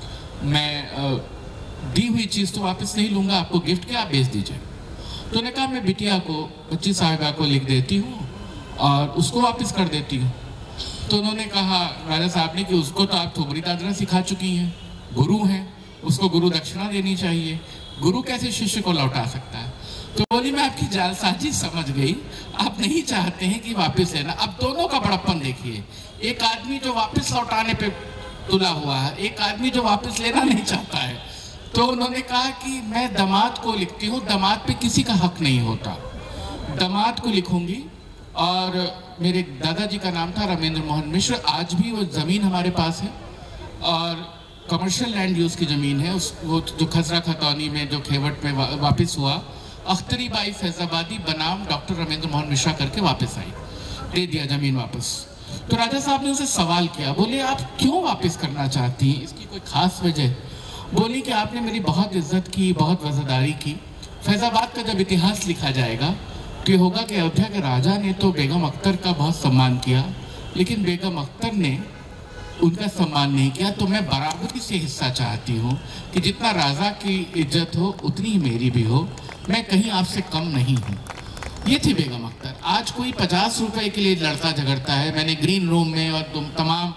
[SPEAKER 2] मैं दी हुई चीज़ तो वापस नहीं लूँगा, आपको गिफ्ट के आप बेच दीजिए। तो उन्होंने कहा मैं बिटिया को, बच्ची साहिबा को लिख देती हूँ और उसको वापस कर देती हूँ। तो उन्होंने कहा राजा साहब ने कि उसको तो आप ठोबरी दादरा सिखा चुकी हैं, गुरु हैं, उसको गुरु दक्षिणा देनी चाहिए, गुरु कैसे शिष्य को लौटा सकता है। तो बोली मैं आपकी जालसाजी समझ गई, आप नहीं चाहते हैं कि वापस लेना। अब दोनों का बड़प्पन देखिए, एक आदमी जो वापस लौटाने पे तुला हुआ है, एक आदमी जो वापस लेना नहीं चाहता है। तो उन्होंने कहा कि मैं दामाद को लिखती हूँ, दामाद पे किसी का हक नहीं होता, दामाद को लिखूंगी। और मेरे दादाजी का नाम था रामेंद्र मोहन मिश्र, आज भी वो ज़मीन हमारे पास है और कमर्शियल लैंड यूज़ की ज़मीन है। वो जो खसरा खतौनी में जो खेवट में वापस हुआ, अख्तरी बाई फैजाबादी बनाम डॉक्टर रामेंद्र मोहन मिश्रा करके वापस आई, दे दिया ज़मीन वापस। तो राजा साहब ने उनसे सवाल किया, बोले आप क्यों वापस करना चाहती हैं, इसकी कोई ख़ास वजह? बोली कि आपने मेरी बहुत इज्जत की, बहुत वज़ादारी की। फैज़ाबाद का जब इतिहास लिखा जाएगा तो ये होगा कि अयोध्या के राजा ने तो बेगम अख्तर का बहुत सम्मान किया, लेकिन बेगम अख्तर ने उनका सम्मान नहीं किया। तो मैं बराबरी से हिस्सा चाहती हूँ कि जितना राजा की इज्जत हो उतनी ही मेरी भी हो, मैं कहीं आपसे कम नहीं हूँ। ये थी बेगम अख्तर। आज कोई 50 रुपए के लिए लड़ता झगड़ता है। मैंने ग्रीन रूम में और तमाम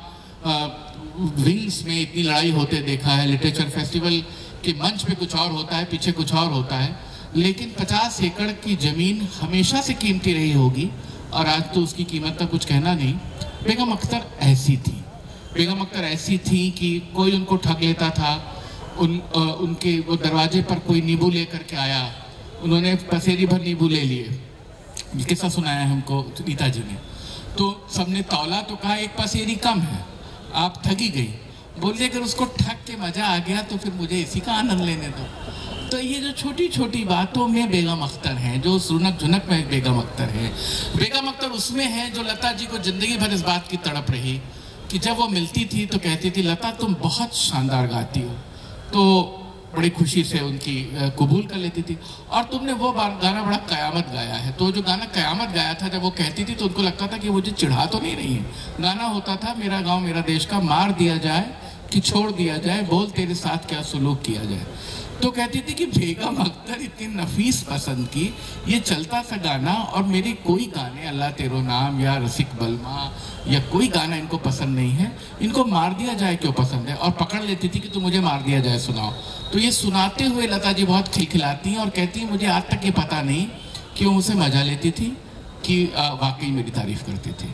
[SPEAKER 2] विंग्स में इतनी लड़ाई होते देखा है। लिटरेचर फेस्टिवल के मंच पे कुछ और होता है, पीछे कुछ और होता है, लेकिन 50 एकड़ की ज़मीन हमेशा से कीमती रही होगी और आज तो उसकी कीमत का कुछ कहना नहीं। बेगम अख्तर ऐसी थी, बेगम अख्तर ऐसी थी कि कोई उनको ठग लेता था। उनके वो दरवाजे पर कोई नींबू लेकर के आया, उन्होंने पसेरी भर नींबू ले लिए। किस्सा सुनाया हमको रीता जी ने। तो सबने तौला तो कहा एक पसेरी कम है, आप ठगी गई। बोलिए अगर उसको ठग के मज़ा आ गया तो फिर मुझे इसी का आनंद लेने दो। तो ये जो छोटी छोटी बातों में बेगम अख्तर हैं, जो सुनक झुनक में बेगम अख्तर है, बेगम अख्तर उसमें है जो लता जी को ज़िंदगी भर इस बात की तड़प रही कि जब वो मिलती थी तो कहती थी लता तुम बहुत शानदार गाती हो, तो बड़ी खुशी से उनकी कबूल कर लेती थी। और तुमने वो गाना बड़ा कयामत गाया है। तो जो गाना कयामत गाया था, जब वो कहती थी तो उनको लगता था कि मुझे चिढ़ा तो नहीं रही है। गाना होता था मेरा गांव मेरा देश का, मार दिया जाए कि छोड़ दिया जाए, बोल तेरे साथ क्या सुलूक किया जाए। तो कहती थी कि बेगम अख्तर इतनी नफीस पसंद की, ये चलता सा गाना और मेरे कोई गाने अल्लाह तेरो नाम या रसिक बलमा या कोई गाना इनको पसंद नहीं है, इनको मार दिया जाए क्यों पसंद है। और पकड़ लेती थी कि तू मुझे मार दिया जाए सुनाओ। तो ये सुनाते हुए लता जी बहुत खिलखिलाती हैं और कहती हैं मुझे आज तक ये पता नहीं कि वो मुझसे मजा लेती थी कि वाकई मेरी तारीफ करती थी।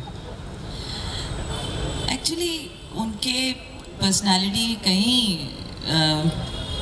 [SPEAKER 3] एक्चुअली उनके पर्सनालिटी कहीं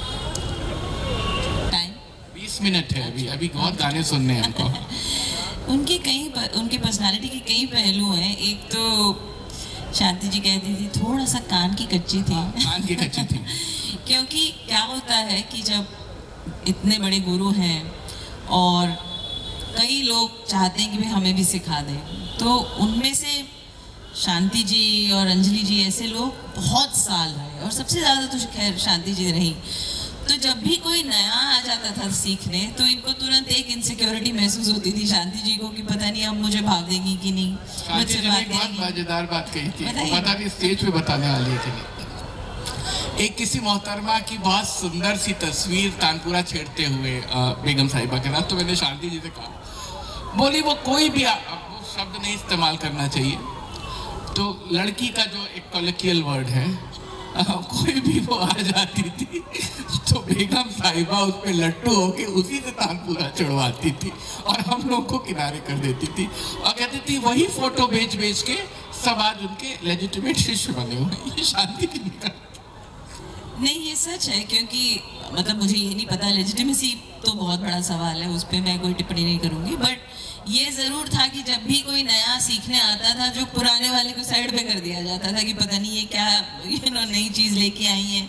[SPEAKER 2] 20 मिनट है अभी बहुत गाने सुनने हैं हमको।
[SPEAKER 3] उनके पर्सनालिटी के कई पहलू हैं। एक तो शांति जी कहती थी थोड़ा सा कान की कच्ची थी।
[SPEAKER 2] कान की कच्ची थी।
[SPEAKER 3] क्योंकि क्या होता है कि जब इतने बड़े गुरु हैं और कई लोग चाहते हैं कि भाई हमें भी सिखा दें, तो उनमें से शांति जी और अंजलि जी ऐसे लोग बहुत साल रहे और सबसे ज़्यादा तो खैर शांति जी रही। तो जब भी कोई नया आ जाता था सीखने तो इनको तुरंत एक इनसिक्योरिटी महसूस होती थी शांति जी को कि पता नहीं अब मुझे भाव देंगी कि नहीं, मुझसे बात
[SPEAKER 2] बहुत मजेदार बात कही थी, पता नहीं स्टेज पे बताने वाली है कि नहीं। एक किसी मोहतरमा की बहुत सुंदर सी तस्वीर तानपुरा छेड़ते हुए बेगम साहिबा के साथ, तो मैंने शांति जी से कहा, बोली वो कोई भी वो शब्द नहीं इस्तेमाल करना चाहिए, तो लड़की का जो एक कॉलेक्टियल वर्ड है, कोई भी वो आ जाती थी तो बेगम साहिबा उस पे लट्टू होके उसी से तानपुरा चढ़वाती थी और हम लोग को किनारे कर देती थी और कहती थी वही फोटो बेच के सब आज उनके लेजिटिमेट शिष्य बने हुए। ये शांति की निकल
[SPEAKER 3] नहीं, ये सच है। क्योंकि मतलब मुझे ये नहीं पता, लेजिटिमेसी तो बहुत बड़ा सवाल है, उस पर मैं कोई टिप्पणी नहीं करूंगी, बट ये जरूर था कि जब भी कोई नया सीखने आता था जो पुराने वाले को साइड पे कर दिया जाता था कि पता नहीं ये क्या नई चीज लेके आई है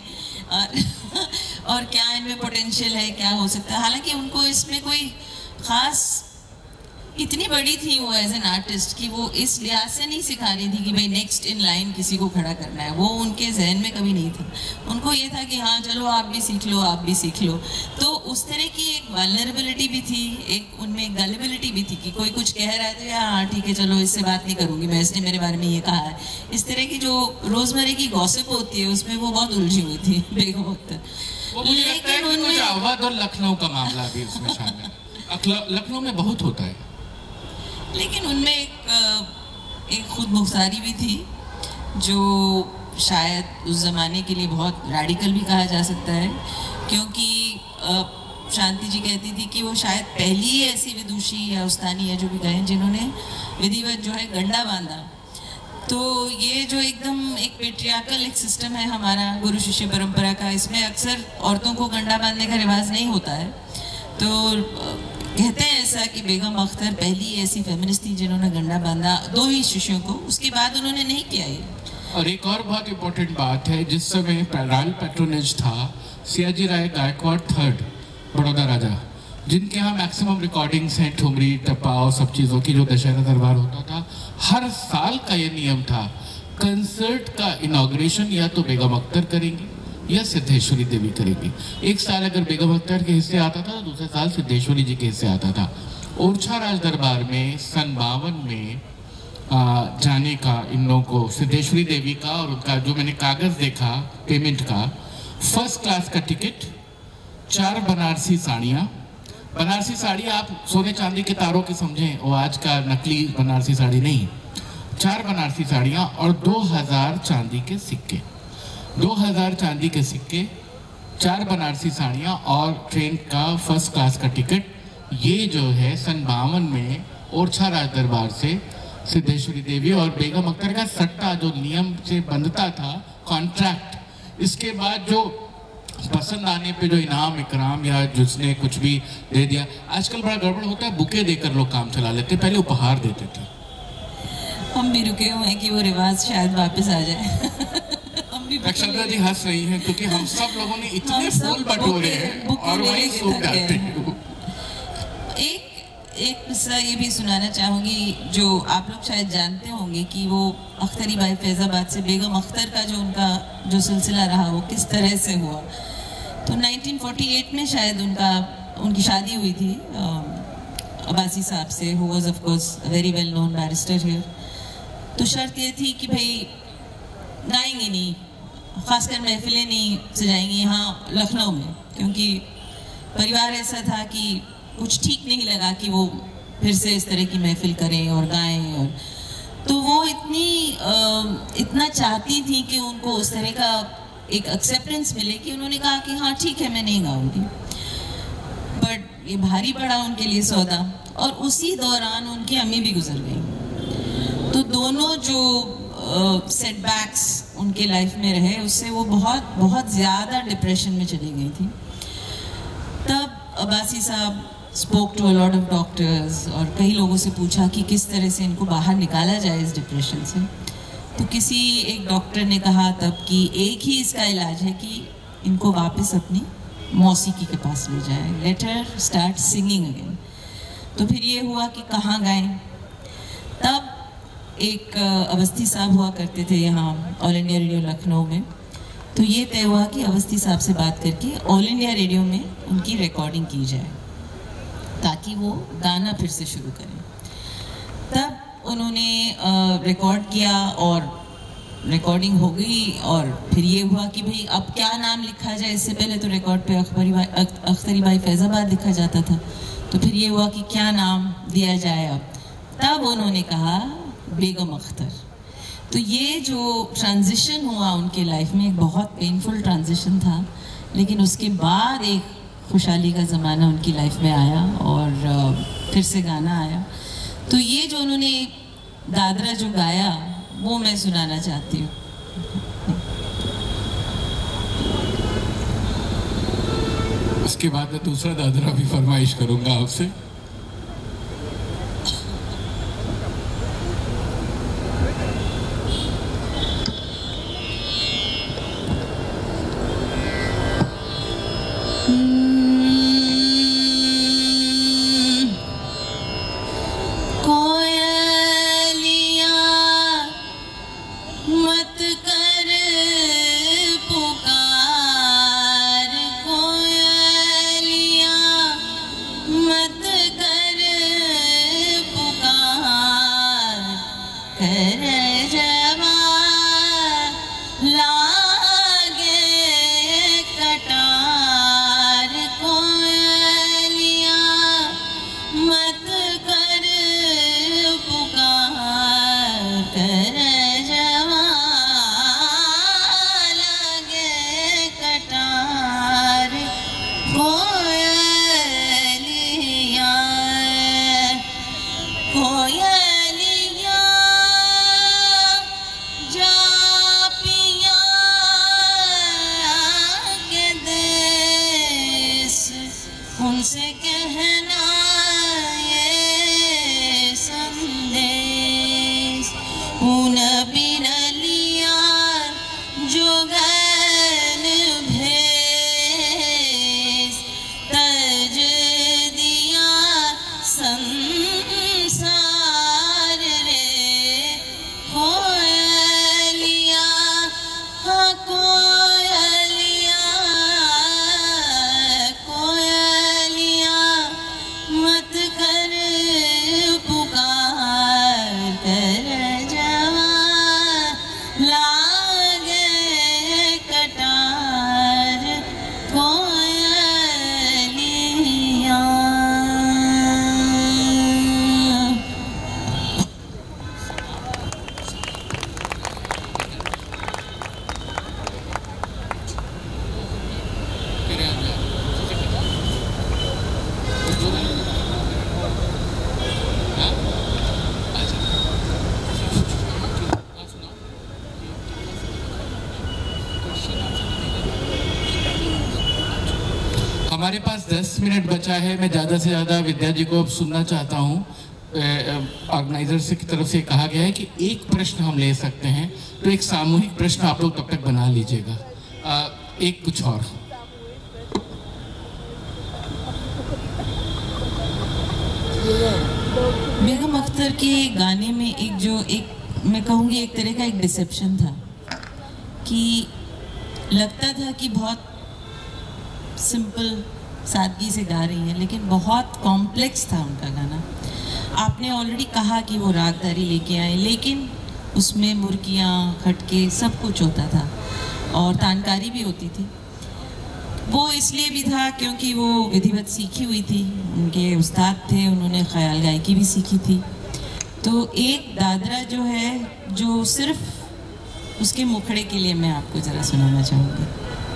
[SPEAKER 3] और क्या इनमें पोटेंशियल है, क्या हो सकता है। हालांकि उनको इसमें कोई खास, इतनी बड़ी थी वो एज एन आर्टिस्ट कि वो इस लिहाज से नहीं सिखा रही थी कि भाई नेक्स्ट इन लाइन किसी को खड़ा करना है, वो उनके जहन में कभी नहीं था। उनको ये था कि हाँ चलो आप भी सीख लो, आप भी सीख लो। तो उस तरह की एक वल्नरेबिलिटी भी थी, एक उनमें एक गलिबिलिटी भी थी कि कोई कुछ कह रहा है तो यार हाँ ठीक है चलो इससे बात नहीं करूंगी मैं, इसने मेरे बारे में ये कहा है। इस तरह की जो रोजमर्रे की गॉसिप होती है उसमें वो बहुत उलझी हुई थी बेगम अख्तर।
[SPEAKER 2] लेकिन उनमें अवध और लखनऊ का मामला भी उसमें शामिल, लखनऊ में बहुत होता है,
[SPEAKER 3] लेकिन उनमें एक खुद मुख्तारी भी थी जो शायद उस ज़माने के लिए बहुत रैडिकल भी कहा जा सकता है। क्योंकि शांति जी कहती थी कि वो शायद पहली ऐसी विदुषी या उस्तानी है जो भी कहें जिन्होंने विधिवत जो है गंडा बांधा। तो ये जो एकदम एक पेट्रियार्कल एक सिस्टम है हमारा गुरु शिष्य परंपरा का, इसमें अक्सर औरतों को गंडा बांधने का रिवाज नहीं होता है। तो कहते हैं ऐसा कि बेगम अख्तर पहली ऐसी फेमिनिस्ट थी जिन्होंने गंडा बांधा 2 ही शिष्यों को, उसके बाद उन्होंने नहीं किया ये।
[SPEAKER 2] और एक और बहुत इम्पोर्टेंट बात है, जिस समय रॉयल पैट्रोनेज था सियाजी राय गायकवाड़ थर्ड बड़ौदा राजा, जिनके यहाँ मैक्सिमम रिकॉर्डिंग्स हैं ठुमरी टप्पा और सब चीज़ों की, जो दशहरा दरबार होता था, हर साल का ये नियम था कंसर्ट का इनॉग्रेशन या तो बेगम अख्तर करेंगी या सिद्धेश्वरी देवी करेगी। एक साल अगर बेगम अख्तर के हिस्से आता था तो दूसरे साल सिद्धेश्वरी जी के हिस्से आता था। ओरछा राज दरबार में सन 52 में जाने का इन लोगों को सिद्धेश्वरी देवी का और उनका जो मैंने कागज देखा पेमेंट का, फर्स्ट क्लास का टिकट, 4 बनारसी साड़ियाँ। बनारसी साड़ी आप सोने चांदी के तारों के समझें, वो आज का नकली बनारसी साड़ी नहीं, 4 बनारसी साड़ियाँ और 2000 चांदी के सिक्के, 2000 चांदी के सिक्के, 4 बनारसी साड़ियाँ और ट्रेन का फर्स्ट क्लास का टिकट। ये जो है सन 52 में ओरछा राज दरबार से सिद्धेश्वरी देवी और बेगम अख्तर का सट्टा जो नियम से बंधता था, कॉन्ट्रैक्ट। इसके बाद जो पसंद आने पे जो इनाम इकराम या जिसने कुछ भी दे दिया, आजकल बड़ा गड़बड़ होता है, बुके देकर लोग काम चला लेते, पहले उपहार देते थे।
[SPEAKER 3] हम भी रुके हुए हैं कि वो रिवाज शायद वापस आ जाए।
[SPEAKER 2] रक्षांद्रा जी हंस रही हैं क्योंकि हम सब लोगों ने इतने फूल बटोरे हैं और वहीं सूख जाते हैं।
[SPEAKER 3] एक किस्सा ये भी सुनाना चाहूँगी जो आप लोग शायद जानते होंगे कि वो अख्तरी बाई फैज़ाबाद से बेगम अख्तर का जो उनका जो सिलसिला रहा वो किस तरह से हुआ। तो 1948 में शायद उनकी शादी हुई थी अब्बासी साहब से, who was of course very well known barrister here. तो शर्त ये थी कि भाई गाएंगे नहीं, खासकर महफिलें नहीं सजाएंगी यहाँ लखनऊ में, क्योंकि परिवार ऐसा था कि कुछ ठीक नहीं लगा कि वो फिर से इस तरह की महफिल करें और गाएं। और तो वो इतना चाहती थी कि उनको उस तरह का एक एक्सेप्टेंस मिले कि उन्होंने कहा कि हाँ ठीक है मैं नहीं गाऊंगी। बट ये भारी पड़ा उनके लिए सौदा, और उसी दौरान उनकी अम्मी भी गुजर गई। तो दोनों जो सेटबैक्स उनके लाइफ में रहे उससे वो बहुत बहुत ज़्यादा डिप्रेशन में चली गई थी। तब अब्बासी साहब spoke to a lot of doctors और कई लोगों से पूछा कि किस तरह से इनको बाहर निकाला जाए इस डिप्रेशन से। तो किसी एक डॉक्टर ने कहा तब कि एक ही इसका इलाज है कि इनको वापस अपनी मौसीकी के पास ले जाए, let her start singing again. तो फिर ये हुआ कि कहाँ गाएं। तब एक अवस्थी साहब हुआ करते थे यहाँ ऑल इंडिया रेडियो लखनऊ में, तो ये तय हुआ कि अवस्थी साहब से बात करके ऑल इंडिया रेडियो में उनकी रिकॉर्डिंग की जाए ताकि वो गाना फिर से शुरू करें। तब उन्होंने रिकॉर्ड किया और रिकॉर्डिंग हो गई, और फिर ये हुआ कि भाई अब क्या नाम लिखा जाए। इससे पहले तो रिकॉर्ड पे अख्तरी भाई फैज़ाबाद लिखा जाता था, तो फिर ये हुआ कि क्या नाम दिया जाए अब। तब उन्होंने कहा बेगम अख्तर। तो ये जो ट्रांजिशन हुआ उनके लाइफ में एक बहुत पेनफुल ट्रांजिशन था, लेकिन उसके बाद एक खुशहाली का ज़माना उनकी लाइफ में आया और फिर से गाना आया। तो ये जो उन्होंने दादरा जो गाया वो मैं सुनाना चाहती हूँ।
[SPEAKER 2] उसके बाद मैं दूसरा दादरा भी फरमाइश करूंगा आपसे।
[SPEAKER 3] उनसे कहना ये संदेश, उन बिन लिया जो गैन भेस, तज दिया संसार रे कोयलिया, हाँ कोयलिया, कोयलिया मत कर पुकार, कर जवा लागे कटार कोयलिया।
[SPEAKER 2] हमारे पास 10 मिनट बचा है। मैं ज़्यादा से ज़्यादा विद्या जी को अब सुनना चाहता हूँ। ऑर्गेनाइजर से की तरफ से कहा गया है कि एक प्रश्न हम ले सकते हैं, तो एक सामूहिक प्रश्न आप लोग तब तक बना लीजिएगा। एक कुछ और
[SPEAKER 3] बेगम अख्तर के गाने में एक मैं कहूँगी एक तरह का एक डिसेप्शन था कि लगता था कि बहुत सिंपल सादगी से गा रही हैं, लेकिन बहुत कॉम्प्लेक्स था उनका गाना। आपने ऑलरेडी कहा कि वो रागदारी लेके आए, लेकिन उसमें मुर्गियाँ, खटके सब कुछ होता था और तानकारी भी होती थी। वो इसलिए भी था क्योंकि वो विधिवत सीखी हुई थी, उनके उस्ताद थे, उन्होंने ख्याल गायकी भी सीखी थी। तो एक दादरा जो है, जो सिर्फ उसके मुखड़े के लिए मैं आपको ज़रा सुनाना चाहूँगी।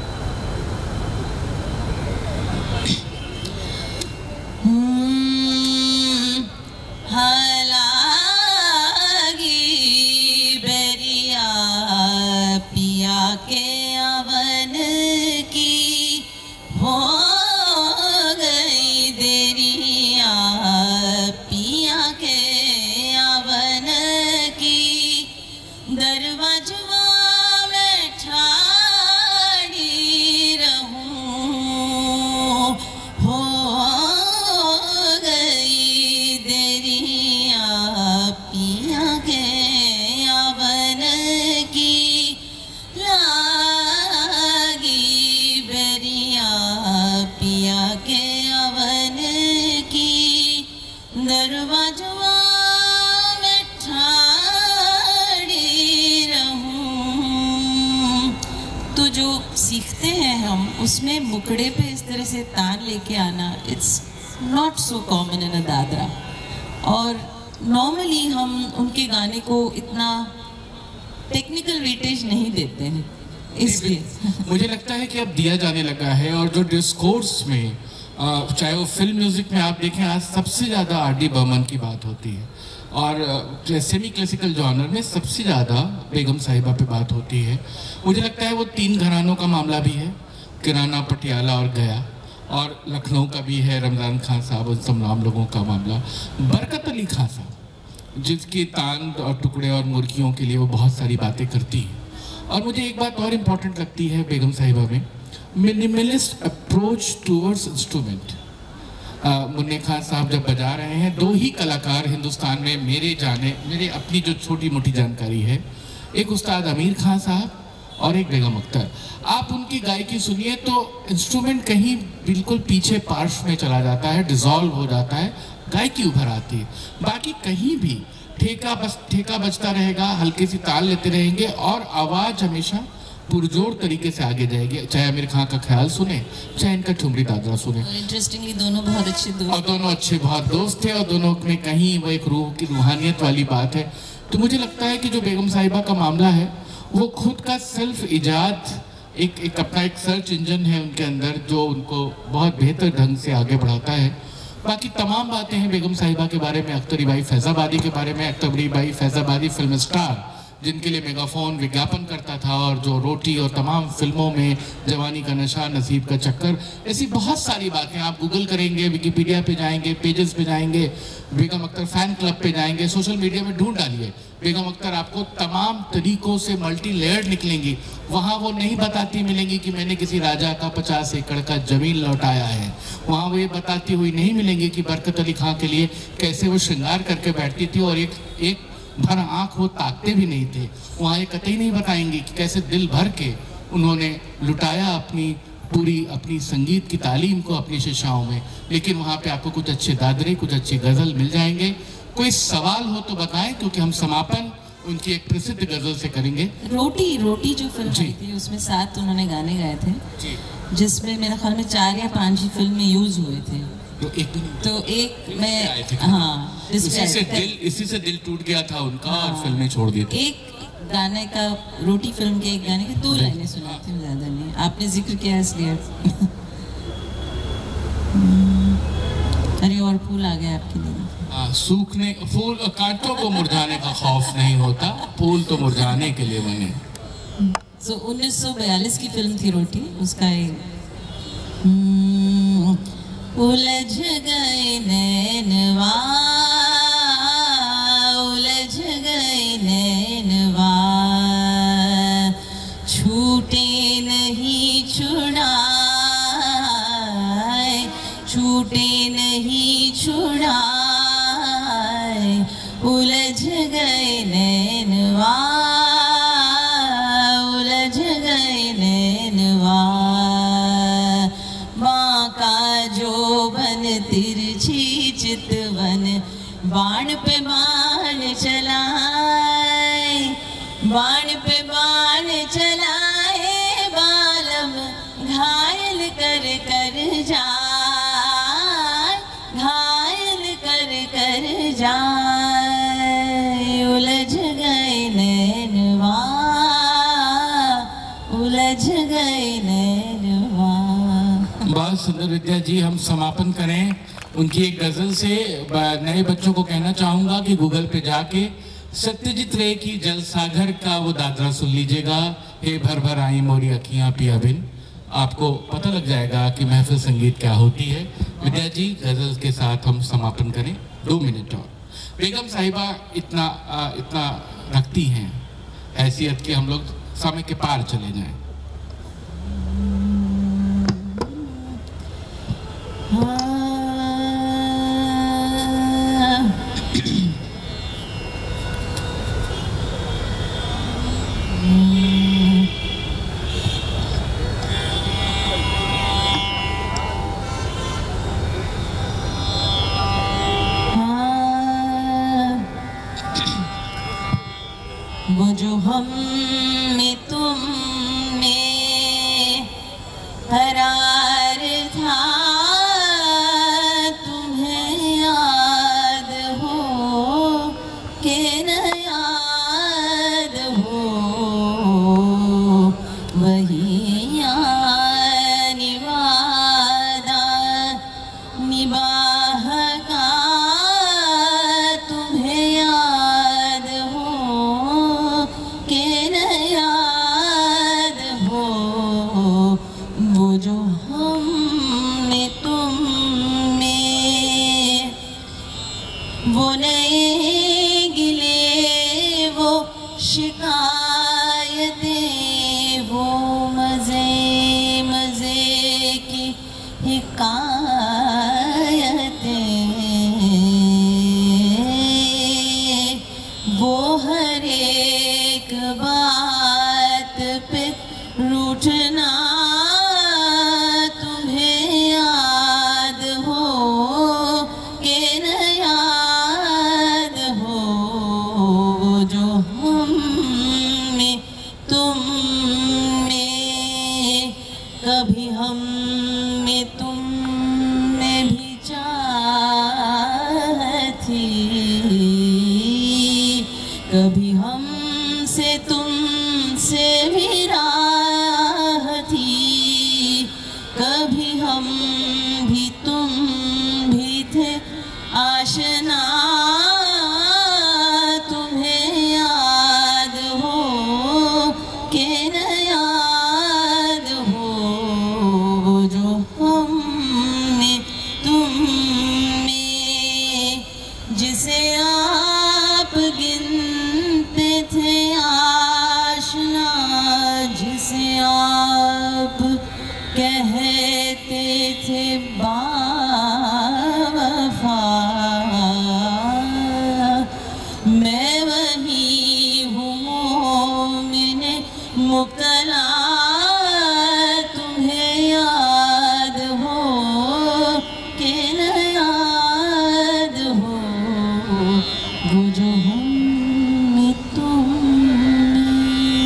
[SPEAKER 3] हालागी बेरिया पिया के अवन की हो गई देरिया, पिया के अवन की दरबार सीखते हैं हम, उसमें मुखड़े पे इस तरह से तान लेके आना, it's not so common in a dadra. और नॉर्मली हम उनके गाने को इतना टेक्निकल वेटेज नहीं देते हैं, इसलिए
[SPEAKER 2] मुझे लगता है कि अब दिया जाने लगा है। और जो डिस्कोर्स में चाहे वो फिल्म म्यूजिक में आप देखें, आज सबसे ज़्यादा आर.डी. बर्मन की बात होती है, और सेमी क्लासिकल जॉनर में सबसे ज़्यादा बेगम साहिबा पे बात होती है। मुझे लगता है वो 3 घरानों का मामला भी है, किराना, पटियाला और गया, और लखनऊ का भी है, रमज़ान खान साहब और तमाम लोगों का मामला। बरकत अली खान साहब, जिसकी तान और टुकड़े और मुर्गियों के लिए वो बहुत सारी बातें करती है। और मुझे एक बात और इम्पॉर्टेंट लगती है बेगम साहिबा में, मिनिमलिस्ट अप्रोच टूवर्ड्स इंस्ट्रूमेंट। मुन्ने खान साहब जब बजा रहे हैं, 2 ही कलाकार हिंदुस्तान में मेरे अपनी जो छोटी मोटी जानकारी है, एक उस्ताद आमिर खान साहब और एक बेगम अख्तर। आप उनकी गायकी सुनिए तो इंस्ट्रूमेंट कहीं बिल्कुल पीछे पार्श्व में चला जाता है, डिसॉल्व हो जाता है, गायकी उभर आती है। बाकी कहीं भी ठेका बजता रहेगा, हल्की सी ताल लेते रहेंगे और आवाज़ हमेशा पुरजोर तरीके से आगे जाएगी। चाहे आमिर खान का ख्याल सुने, चाहे इनका ठुमरी दादरा सुने।
[SPEAKER 3] इंटरेस्टिंगली दोनों बहुत अच्छे दोस्त,
[SPEAKER 2] और दोनों अच्छे बहुत दोस्त थे, और दोनों में कहीं वो एक रूह की रूहानियत वाली बात है। तो मुझे लगता है कि जो बेगम साहिबा का मामला है, वो खुद का सेल्फ इजाद एक अपना एक सर्च इंजन है उनके अंदर, जो उनको बहुत बेहतर ढंग से आगे बढ़ाता है। बाकी तमाम बातें हैं बेगम साहिबा के बारे में, अख्तरी बाई फैज़ाबादी के बारे में। अख्तरी बाई फैज़ाबादी फिल्म स्टार, जिनके लिए मेगाफोन विज्ञापन करता था, और जो रोटी और तमाम फिल्मों में जवानी का नशा, नसीब का चक्कर, ऐसी बहुत सारी बातें आप गूगल करेंगे, विकिपीडिया पे जाएंगे, पेजेस पे जाएंगे, बेगम अख्तर फैन क्लब पे जाएंगे, सोशल मीडिया में ढूंढ डालिए बेगम अख्तर, आपको तमाम तरीकों से मल्टी लेयर्ड निकलेंगी। वहाँ वो नहीं बताती मिलेंगी कि मैंने किसी राजा का 50 एकड़ का जमीन लौटाया है। वहाँ वो ये बताती हुई नहीं मिलेंगी कि बरकत अली खां के लिए कैसे वो श्रृंगार करके बैठती थी और एक भर आँख वो ताकते भी नहीं थे। वहाँ ये कतई नहीं बताएंगे कि कैसे दिल भर के उन्होंने लुटाया अपनी संगीत की तालीम को अपनी शिक्षाओं में। लेकिन वहाँ पे आपको कुछ अच्छे दादरे, कुछ अच्छे गज़ल मिल जाएंगे। कोई सवाल हो तो बताएं, क्योंकि हम समापन उनकी एक प्रसिद्ध गज़ल से करेंगे।
[SPEAKER 3] रोटी जो फिल्म आई थी, उसमें 7 उन्होंने गाने गाए थे, जिसमें मेरे ख्याल में 4 या 5 ही फिल्म में यूज हुए थे। तो एक में हाँ,
[SPEAKER 2] इसी से दिल टूट गया था उनका, और फिल्में छोड़ दी थी।
[SPEAKER 3] एक गाने का, रोटी फिल्म के एक गाने की 2 लाइनें सुनाई थी, ज्यादा नहीं। आपने जिक्र किया इसलिए। अरे और फूल आ गया आपके लिए।
[SPEAKER 2] सूखने फूल, कांटों को मुरझाने का खौफ नहीं होता, फूल तो मुरझाने के लिए बने।
[SPEAKER 3] 1942 की फिल्म थी रोटी, उसका एक उलझ गए नैनवा, उलझ गए नैनवा, छूटे नहीं छुड़ाए, छूटे नहीं छुड़ाए, उलझ गए नैनवा, उलझ गए नैनवा, माँ का जो बन तिरछी चितवन, बाण पे बाण चलाए, बाण पे बाण चलाए, बालम घायल कर कर जाए, घायल कर कर जाए, उलझ गए नैनवा, उलझ गए नैनवा।
[SPEAKER 2] बहुत सुंदर विद्या जी, हम समापन करें उनकी एक गज़ल से। नए बच्चों को कहना चाहूँगा कि गूगल पे जाके सत्यजीत रे की जलसागर का वो दादरा सुन लीजिएगा, हे भर भर आई मोरी अखियाँ पिया बिन। आपको पता लग जाएगा कि महफिल संगीत क्या होती है। विद्या जी, गज़ल के साथ हम समापन करें, 2 मिनट और। बेगम साहिबा इतना रखती हैं हैसियत कि हम लोग समय के पार चले जाएं।
[SPEAKER 3] वो जो हम में तुम वो जो हम में तुम में, वो नए गिले वो शिकायतें, वो मज़े मज़े की हिकायतें, वो हर एक बात पे रूठना, तुम्हें याद हो कि न याद हो, वो जो हम में तुम में, कभी हम में तुम में भी चाहत थी, कभी हमसे तुमसे भी राह थी, कभी हम भी तुम भी थे आशना, तुम्हें याद हो कि न याद हो, वो जो हम में तुम में, जिसे आप गिनते थे आशना, जिसे आप कहते थे बावफा, मैं वही हूँ मोमिने मुब्तला, तुम्हें याद हो कि न याद हो, वो जो हम में तुम में।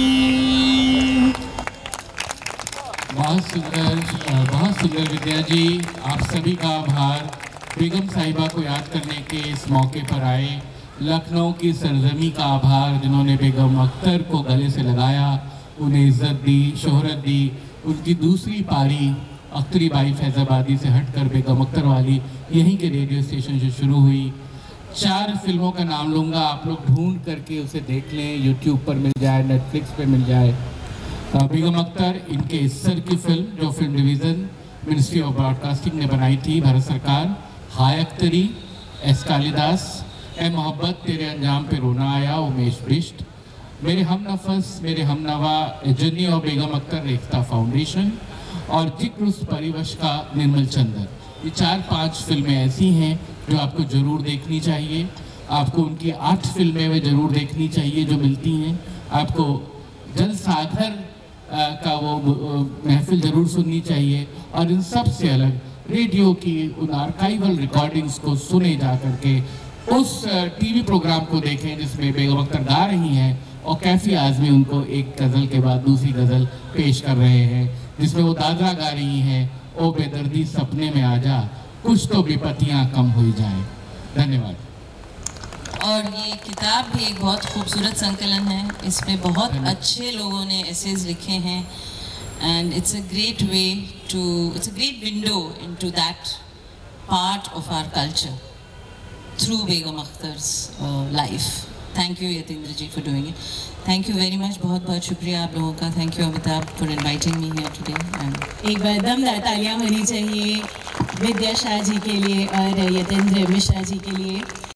[SPEAKER 2] बहुत सुंदर विद्या जी, आप सभी का आभार। बेगम साहिबा को याद करने के इस मौके पर आए लखनऊ की सरजमी का आभार, जिन्होंने बेगम अख्तर को गले से लगाया, उन्हें इज्जत दी, शोहरत दी। उनकी दूसरी पारी अख्तरी बाई फैज़ाबादी से हटकर बेगम अख्तर वाली यहीं के रेडियो स्टेशन से शुरू हुई। 4 फिल्मों का नाम लूँगा, आप लोग ढूंढ करके उसे देख लें, यूट्यूब पर मिल जाए, नेटफ्लिक्स पे मिल जाए। बेगम अख्तर, इनके इस्सर की फिल्म जो film division ministry of broadcasting ने बनाई थी, भारत सरकार, हाय अख्तरी, एस कालिदास, ए मोहब्बत तेरे अंजाम पे रोना आया, उमेश बिष्ट, मेरे हम नफस मेरे हम नवा, जर्नी और बेगम अख्तर रेख्ता फाउंडेशन, और जिक्र उस परिवश का निर्मल चंदर। ये 4-5 फिल्में ऐसी हैं जो आपको ज़रूर देखनी चाहिए। आपको उनकी 8 फिल्में वे ज़रूर देखनी चाहिए जो मिलती हैं। आपको जल सागर का वो महफिल ज़रूर सुननी चाहिए, और इन सब से अलग रेडियो की उन आर्काइवल रिकॉर्डिंग्स को सुने जा करके, उस टीवी प्रोग्राम को देखें जिसमें बेगम अख्तर गा रही हैं और कैफी आज़मी उनको एक गज़ल के बाद दूसरी गज़ल पेश कर रहे हैं, जिसमें वो दादरा गा रही हैं, ओ बेदर्दी सपने में आ जा, कुछ तो विपत्तियाँ कम हो जाएं। धन्यवाद।
[SPEAKER 3] और ये किताब भी एक बहुत खूबसूरत संकलन है, इसमें बहुत अच्छे लोगों ने एसेज लिखे हैं, and it's a great way to, it's a great window into that part of our culture through Begum Akhtar's life. Thank you Yatindra ji for doing it. Thank you very much, बहुत बहुत शुक्रिया आप लोगों का। Thank you Amitabh for inviting me here today.
[SPEAKER 4] एक बार दमदार तालियां होनी चाहिए विद्या शाह जी के लिए और यतेंद्र मिश्रा जी के लिए।